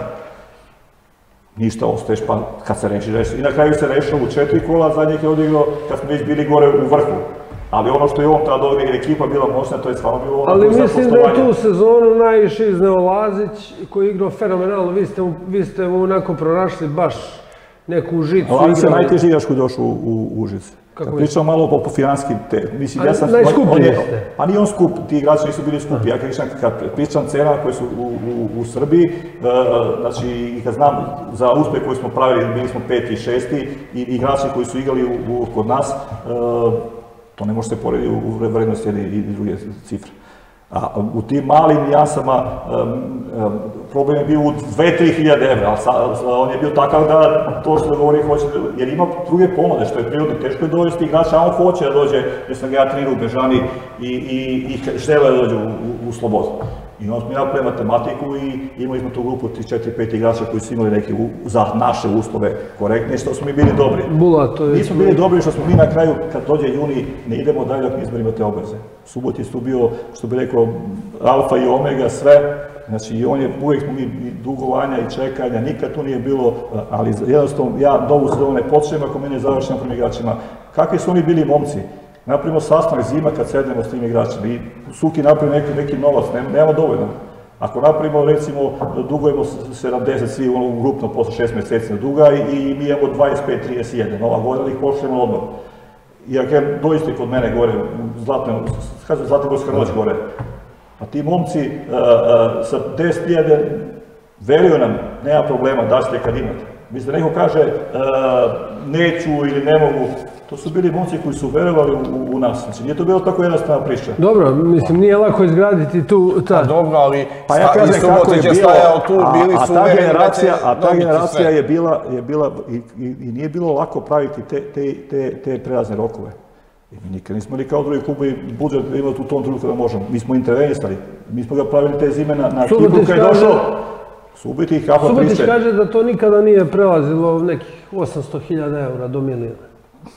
Ništa, ostaješ pa kad se reši, reši. I na kraju se rešilo u četiri kola, zadnjih je odigrao kad smo već bili gore u vrhu. Ali ono što je on tada odigrao, ekipa bila moćna, to je stvarno bilo ono ali mislim da je tu sezonu najviše izneo Lazić koji je igrao fenomenalno. Vi ste, vi ste mu onako pronašli baš neku žicu. Lazić je najteži igrač koji došao u, u, u žicu. Pričam malo po, po finanskim te, mislim, ja sam... Najskuplji jeste. Pa nije on skup, ti igrači nisu bili skupi. Ja kad pričam cena koje su u, u, u Srbiji, uh, znači i kad znam za uspeh koji smo pravili, bili smo peti i šesti, i igrači koji su igrali u, u, kod nas, uh, to ne može se porediti u vrednosti jedne i druge cifre. A u tim malim nijansama um, um, problem je bio u dve do tri hiljade evra, ali on je bio takav da to što govori hoće, jer ima druge ponude, što je prirodno, teško je dovesti igrača, a on hoće da dođe, jer sam ga ja trenirao u Bežani i, i, i žele da dođe u, u, u Slobodu. I onda smo napravili matematiku i imali smo tu grupu tri četiri pet igrača koji su imali neke u, za naše uslove korektne, što smo mi bili dobri. Bula, to je... Mi smo bili dobri što smo mi na kraju, kad dođe juni, ne idemo dalje dok ne izborimo te obaveze. Subotic tu bio, što bi rekao, alfa i omega, sve. Znači i on je, uvijek smo mi dugovanja i čekanja, nikad tu nije bilo, ali jednostavno ja novu sezonu ne počnem ako mene završim na prvim igračima. Kakvi su oni bili momci? Napravimo sastanak zima kad sednemo s tim igračima i Suki napravi neki, neki novac, nemamo dovoljno. Ako napravimo, recimo, dugujemo sedamdeset svi u grupno posle šest mjeseci na duga i, i mi imamo dvadeset pet trideset jedan, ova godina ih pošljemo odmah. I ako je doista kod mene gore, kažem Zlatiborska noć gore, a ti momci uh, uh, sa deset hiljada veruju nam, nema problema, daćete kad imate. Mislim da neko kaže uh, neću ili ne mogu, to su bili momci koji su verovali u, u nas. Znači, nije to bilo tako jednostavna priča. Dobro, mislim, nije lako izgraditi tu... Ta... A dobro, ali pa ja kažem kako je bilo, stajao tu, bili a, su a ta generacija, a ta generacija je bila, je bila i, i, i nije bilo lako praviti te, te, te, te prelazne rokove. I mi nikad nismo li kao drugi klubi budžet imali u tom trenutku da možemo. Mi smo intervenisali, mi smo ga pravili te zime na, na ekipu kad je došao. Subotić kako priče. Subotić kaže da to nikada nije prelazilo nekih osamsto hiljada eura do milijuna.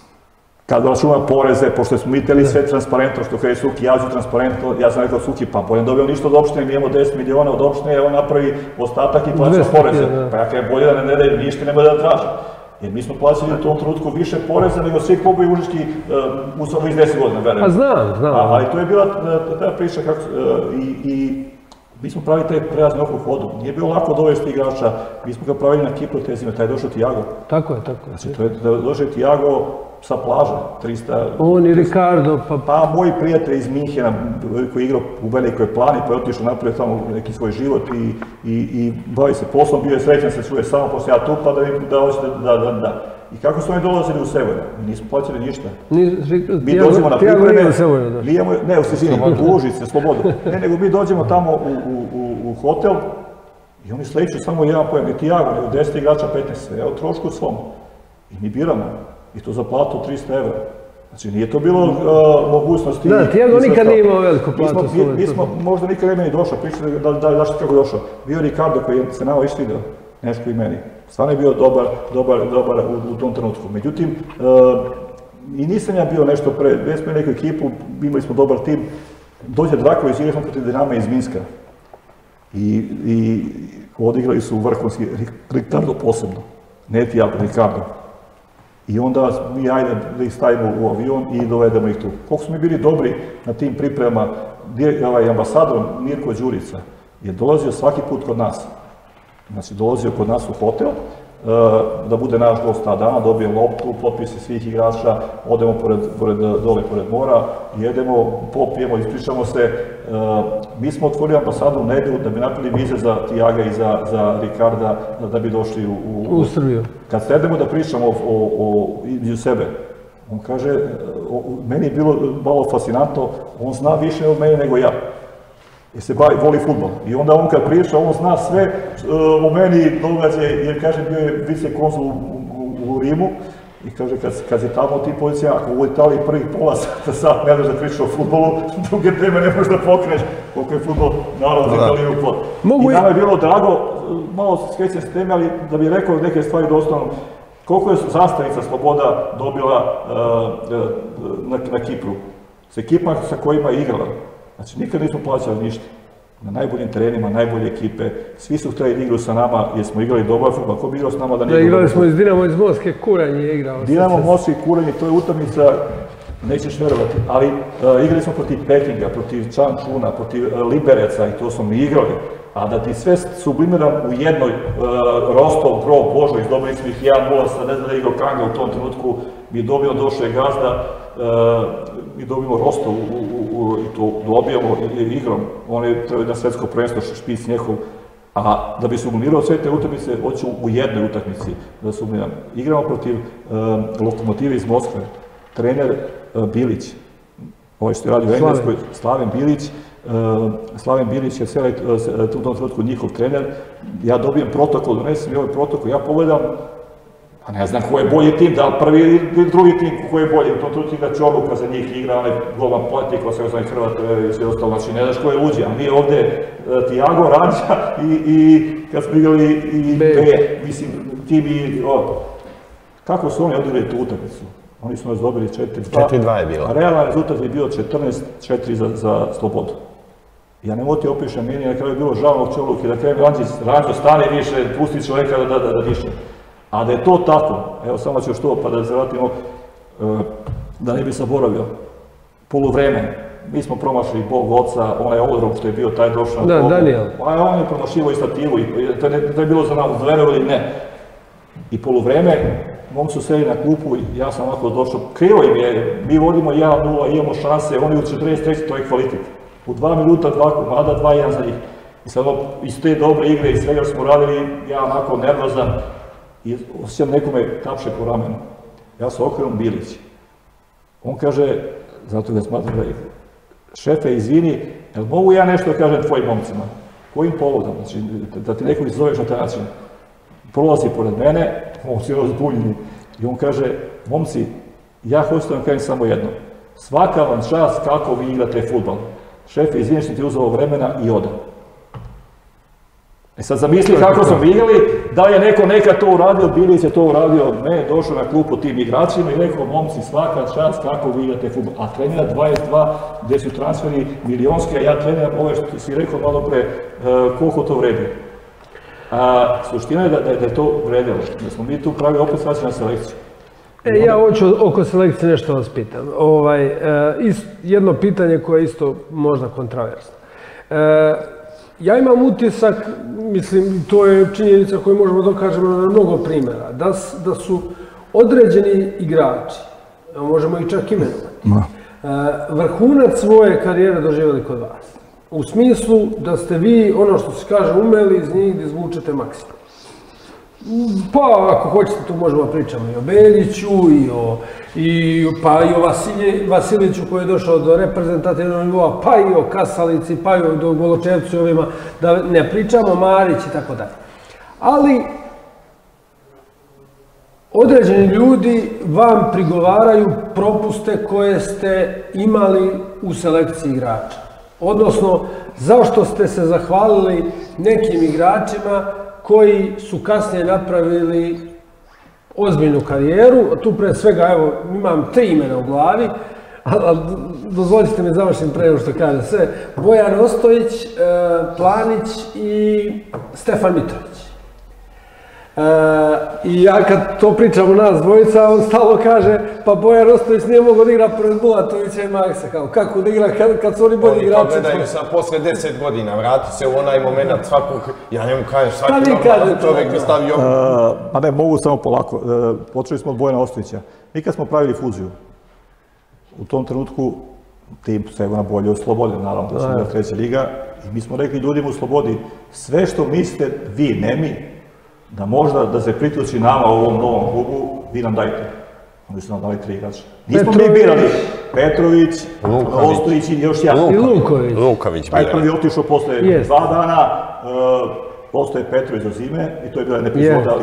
Kad računam poreze, pošto smo mi teli sve transparentno, što kada je Suki jađu transparentno, ja sam rekao Suki, pa bolje dobio ništa od opštine, mi imamo deset miliona od opštine, on napravi ostatak i plaća poreze. Pa ja kada je bolje da ne daje ništa, nema da traži. Jer mi smo plaćali u tom trenutku više poreza nego svi klubovi užički u svojih deset godina, verujem. Pa znam, znam. Ali to je bila ta priča kako i mi smo pravili taj prelazni rok u hodu. Nije bilo lako dovesti igrača, mi smo ga pravili na Kipru te zime, taj je došao Tiago. Tako je, tako je. Znači, to je došao Tiago sa plaže, trista... On i Ricardo, pa... Pa, moj prijatelj iz Minhena, koji je igrao u Velikoj Plani, pa je otišao napravio tamo neki svoj život i, i, i bavi se poslom, bio je srećan se čuje samo poslije ja tu, pa da da hoće da, da, da. I kako su oni dolazili u Sevojno? Mi nismo plaćali ništa. Ni, mi dođemo na pripreme, nije u Sevojno došli. Ne, u Sisini, u Užice, Slobodu. Ne, nego mi dođemo tamo u, u, u, u hotel i oni sledeću samo jedan pojem, i Tiago, nego deset igrača, petnaest, evo trošku svom. I mi biramo. I to za platu trista evra. Znači, nije to bilo mogućnosti... Da, Tiago nikad nije imao veliku platu. Mi smo možda nikad ne meni došao, pričali da što kako došao. Bio je Ricardo koji se nama isto video, nešto i meni. Stvarno je bio dobar, dobar, dobar u tom trenutku. Međutim, i nisam ja bio nešto pre, već smo neku ekipu, imali smo dobar tim, dođe Draković, igrali smo protiv Dinama iz Minska. I odigrali su vrhunski, Ricardo posebno, ne Tiago, Ricardo. I onda mi ajde da ih stavimo u avion i dovedemo ih tu. Koliko smo mi bili dobri na tim pripremama, ovaj ambasador Mirko Đurica je dolazio svaki put kod nas. Znači, dolazio kod nas u hotel, da bude naš gost ta dana, dobije loptu, potpise svih igrača, odemo dole pored mora, jedemo, popijemo, ispričamo se. Mi smo otvorili ambasadu u nedjelju da bi napravili vize za Tiaga i za Ricarda da bi došli u Srbiju. Kad sedemo da pričamo između sebe, on kaže, meni je bilo malo fascinantno, on zna više od mene nego ja. Jer se voli futbol. I onda on kad priča, on zna sve o meni događaje, jer kaže bio je vicekonzul u Rimu i kaže kad si tamo u tim pozicijama, ako u Italiji prvih pola sata sad ne daš da priča o futbolu, druge teme ne možeš da pokreneš koliko je futbol naravno za Italiju pod. I nama je bilo drago, malo skrećem s teme, ali da bih rekao neke stvari dostavno, koliko je zastavica Sloboda dobila na Kipru, s ekipama sa kojima je igrala. Znači, nikad nismo plaćali ništa. Na najboljim terenima, najbolje ekipe. Svi su htjeli da igraju sa nama jer smo igrali dobar fudbal. Ko bi igrao s nama da nije igrao? Igrali smo iz Dinamo iz Moskve, Kuranj je igrao. Dinamo, Moskva i Kuranj, to je utakmica, nećeš verovati. Ali igrali smo protiv Pekinga, protiv Čančuna, protiv Libereca i to smo mi igrali. A da ti sve sublimiram u jednoj Rostov, Grob, Božović, dobili smo ih jedan nula, sad ne znam da je igrao Kanga u tom trenutku, mi je dobio, došao je gazda, mi dobijemo Rostov i to dobijamo igrom, on je na svetsko prvenstvo špic njehov, a da bi sublimirao sve te utakmice, hoću u jednoj utakmici da sublimiram. Igramo protiv Lokomotive iz Moskve, trener Bilić, ovaj što je radio u Engleskoj, Slaven Bilić, Slaven Bilić je cijeli u tom trenutku njihov trener, ja dobijem protokol, donesem i ovaj protokol, ja pogledam, a ne znam ko je bolji tim, da li prvi ili drugi tim ko je bolji, u tom trenutku igra Čorluka za njih, igra onaj golman Poletiko, sve ostane Hrvat i sve ostalo, znači ne znaš ko je luđi, a mi ovde Tiago, Ranđa i kad smo igrali i B, mislim, tim i kako su oni odigrali tu utakmicu? Oni su nas dobili četiri dva. četiri dva je bilo. A realan rezultat je bio četrnaest četiri za Slobodu. Ja ne mogu ti opišem, meni na kraju je bilo žao ovog Čorluke, da krenu Ranđo stane više, pusti čoveka da diše. A da je to tako, evo samo ću što, pa da se vratimo, da ne bi zaboravio, poluvreme, mi smo promašili Bog oca, onaj Olrom što je bio taj došao. Da, Daniel. A on je promašivo i stativu, to je bilo za nas, verovali ili ne. I poluvreme, momci su seli na klupu i ja sam ovako došao, krivo im je, mi vodimo jedan nula, imamo šanse, oni u četrnaest treći, to je kvalitet. U dva minuta, dva komada, dva jedan za njih. I sad iz te dobre igre i svega smo radili, ja onako nervozan, i osjećam nekome kapše po ramenu. Ja sam okrenom Bilić. On kaže, zato ga smatram da je, šefe, izvini, jel mogu ja nešto da kažem tvojim momcima? Kojim povodom? Znači, da ti neko izzoveš na taj način. Prolazi pored mene, momci razbunjeni, i on kaže, momci, ja hoću da vam kažem samo jedno. Svaka vam čast kako vi igrate fudbal. Šefe, izvini što ti uzelo vremena i ode. E sad zamisli kako smo igrali, da je neko nekad to uradio, Bilić je to uradio, ne, došao na klupu tim igračima i rekao, momci, svaka čast kako vi igrate fudbal. A trenira dvadeset dva, gdje su transferi milionski, a ja treniram ove što si rekao malo pre, koliko to vredi. Suština je da je to vredilo, da smo mi tu pravili opet svaći na selekciju. E, ja hoću oko selekcije nešto vas pitam. Jedno pitanje koje je isto možda kontraverzno. Ja imam utisak, mislim, to je činjenica koju možemo dokažemo na mnogo primjera, da su određeni igrači, možemo ih čak imenovati, vrhunac svoje karijere doživjeli kod vas. U smislu da ste vi, ono što se kaže, umeli iz njih da izvučete maksimum. Pa, ako hoćete, tu možemo pričamo i o Beljiću, pa i o Vasiliću koji je došao do reprezentativnog nivoa, pa i o Kasalici, pa i o Goločevcu i ovima, da ne pričamo, Marić i tako dalje. Ali, određeni ljudi vam prigovaraju propuste koje ste imali u selekciji igrača. Odnosno, zašto ste se zahvalili nekim igračima koji su kasnije napravili ozbiljnu karijeru. Tu pre svega, evo, imam tri imena u glavi, ali dozvolite mi završim pre nego što kažem sve. Bojan Ostojić, Planić i Stefan Mitrović. I ja kad to pričam u nas dvojica, on stalo kaže, pa Bojan Ostojić nije mogao da igra pored Bulatovića i Maksa. Kako da igra kad su oni bolji igrači? Oni to gledaju sam posle deset godina, vrati se u onaj moment svakog, ja njemu kažem, svaki normalan čovjek bi stavio... Pa ne, mogu samo polako. Počeli smo od Bojana Ostojića. Mi kad smo pravili fuziju, u tom trenutku tim Sevona bolje od Slobode, naravno, da smo bila treća liga, i mi smo rekli ljudima u Slobodi, sve što mislite vi, ne mi, da možda da se priključi nama u ovom novom klubu, vi nam dajte. Oni su nam dali tri igrača. Nismo mi birali Petrović, Ostojić i još ja. I Luković. Luković birali. Taj prvi otišao posle dva dana, postoje Petrović do zime i to je bila jedna epizoda,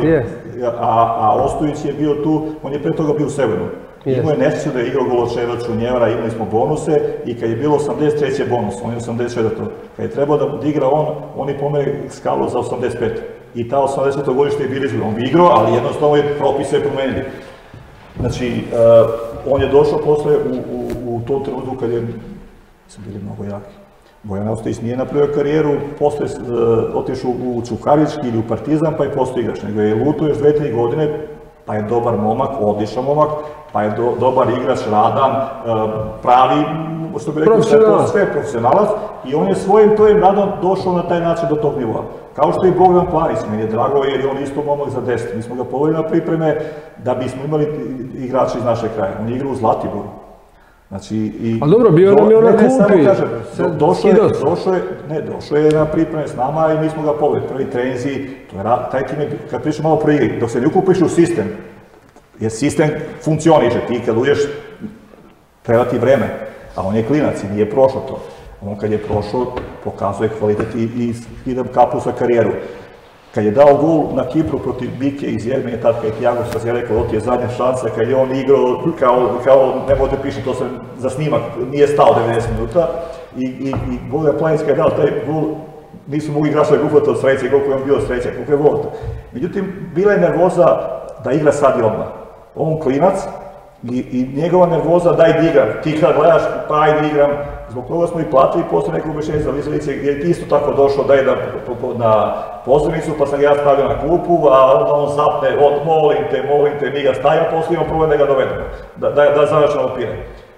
a Ostojić je bio tu, on je pre toga bio u Severnu. Imao je nesreću da je igrao Goločevac, Čunjevara, imali smo bonuse i kad je bilo osamdeset treće bonus, on je osamdeset četvrto Kad je trebao da igra on, on je pomere skalu za osamdeset pet I ta osamdeseto godište je bilo izgleda. On bi igrao, ali jednostavno je propise promenili. Znači, on je došao posle u tom trenutku kad je, su bili mnogo jaki. Bojan Ostojić nije napravio karijeru, posle otišao u Čukarički ili u Partizan, pa je postao igrač. Nego je lutao još dve, tri godine, pa je dobar momak, odličan momak, pa je dobar igrač, radan, pravi, što bi rekao, sve profesionalac i on je svojim tojim radom došao na taj način do tog nivoa. Kao što je i Bogdan Planić, meni je drago jer je on isto momak za deset. Mi smo ga poveli na pripreme da bismo imali igrače iz našeg kraja. On je igrao u Zlatiboru. Znači, i... A dobro, bio nam je ona klupi. Ne, samo kažem, došao je na pripreme s nama i mi smo ga poveli. Prvi treninzi, taj tim je, kad pričam malo pro igri, dok se ne ukupiš u sistem, jer sistem funkcioniše, ti kad uđeš, treba ti vreme, a on je klinac i nije prošao to. On kad je prošao, pokazuje kvalitet i skida kapu za karijeru. Kad je dao gol na Kipru protiv Bike iz Jermenije, tad kad je Tiago Stas je rekao, ovo ti je zadnja šansa, kad je on igrao kao, ne možete pišiti, to sam za snimak, nije stao devedeset minuta. I Bojan Planić kad je dao taj gol, nisu mogli igrači da gufati od sreće, koliko je on bio srećan, koliko je volta. Međutim, bila je nervoza da igra sad i odmah. On klinac i njegova nervoza daj da igram. Ti kad gledaš, pa ajde igram. Zbog toga smo i platili posle nekog objašnjenja za Lisalice, gdje je isto tako došao da je na pozornicu, pa sam ga ja stavio na klupu, a onda on zapne, molim te, molim te, mi ga stavimo, posle imamo problem da ga dovedemo, da završamo pire.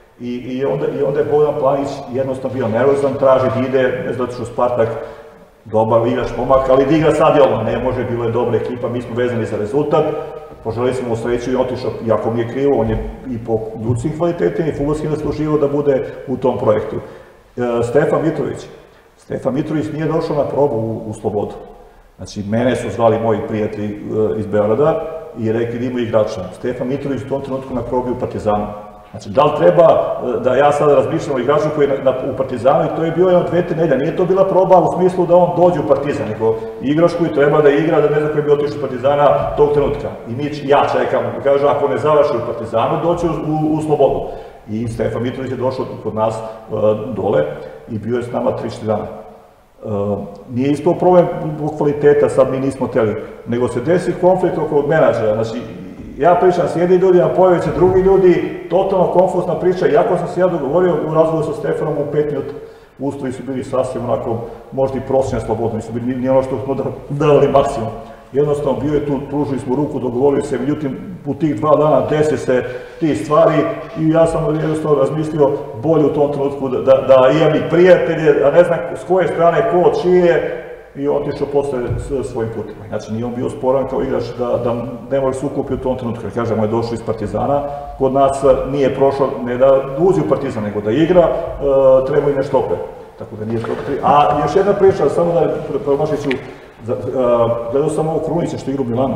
I onda je Bogdan Planić jednostavno bio nervozan, traži da ide, ne zato što Spartak dobar igrač momak, ali da igra sad i ono, ne može, bilo je dobra ekipa, mi smo vezani za rezultat, poželili smo mu sreću i otišao, jako mi je krivo, on je i po ljudskim kvalitetima i fudbalskim zasluživao da bude u tom projektu. Stefan Mitrović. Stefan Mitrović nije došao na probu u Slobodu. Znači, mene su zvali moji prijatelji iz Beograda i rekli da imaju igrača. Stefan Mitrović u tom trenutku na probi u Partizanu. Znači, da li treba da ja sada razmišljam o igraču koji je u Partizanu i to je bio jedno dve nedelje. Nije to bila proba u smislu da on dođe u Partizan, nego igrač koji treba da igra, da ne znam koji bi otišao u Partizana tog trenutka. I ja čekam, kaže, ako ne završi u Partizanu, doći u Slobodu. I Stefan Mitrović je došao kod nas dole i bio je s nama tri četiri dana. Nije isto problem zbog kvaliteta, sad mi nismo hteli, nego se desi konflikt oko menadžera. Znači, ja pričam s jedni ljudi, a pojavi se drugi ljudi, totalno konfuzna priča, iako sam se ja dogovorio u razgovoru sa Stefanom u pet minuta. Uslovi su bili sasvim onako, možda i prosječne slobodno, nisu bili ni ono što smo davali maksimum. Jednostavno bio je tu, pružili smo ruku, dogovorili se, međutim u tih dva dana desi se ti stvari i ja sam jednostavno razmislio bolje u tom trenutku da imam i prijatelje, a ne znam s koje strane, ko od čije, i otišao posle svojim putima. Znači, nije on bio sporan kao igrač da ne može se ukupiti u tom trenutku. Jer kažemo, je došao iz Partizana, kod nas nije prošlo ne da uđe u Partizan, nego da igra, treba i nešto opet. Tako da nije to... A još jedna priča, samo da promašiću, gledao sam ovo Krunića što igra u Milanu.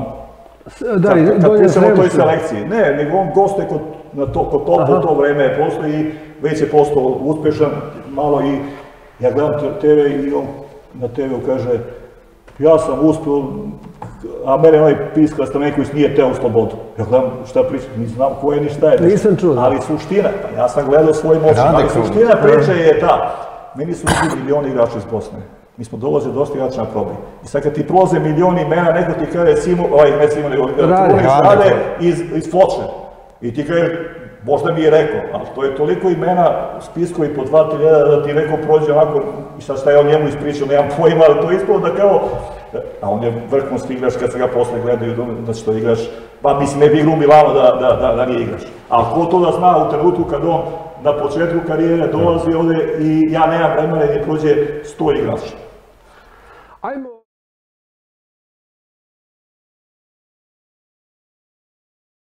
Kad pričamo o toj selekciji. Ne, nego on goste kod topa u to vreme, postoji, već je postao uspešan, malo i... Ja gledam te ve i on na te ve u kaže, ja sam uspio, a mene onaj piskala Stamenković nije teo u slobodu. Ja gledam šta priča, ni znam ko je ni šta je. Nisam čuo. Ali suština, pa ja sam gledao svojim očima, ali suština priče je ta. Meni su uzeli milioni igrača iz Bosne. Mi smo dolazili dosta igrača na probi. I sad kad ti prolaze milioni imena, neko ti kaže Simo, ovaj, ne Simo, nego Trunis Rade iz, iz Foče. I ti kaže, možda mi je rekao, ali to je toliko imena, spiskovi po dva, tri ljeda, da ti neko prođe onako, i sad šta je on njemu ispričao, nemam pojma, ali to je ispalo da kao, a on je vrhunski igrač kad se ga posle gledaju, da što igraš, pa mislim ne bi igru Milano da, da, da, da nije igrač. Ali ko to da zna u trenutku kad on na početku karijere dolazi ovde i ja nemam vremena i prođe sto igrača. Ajmo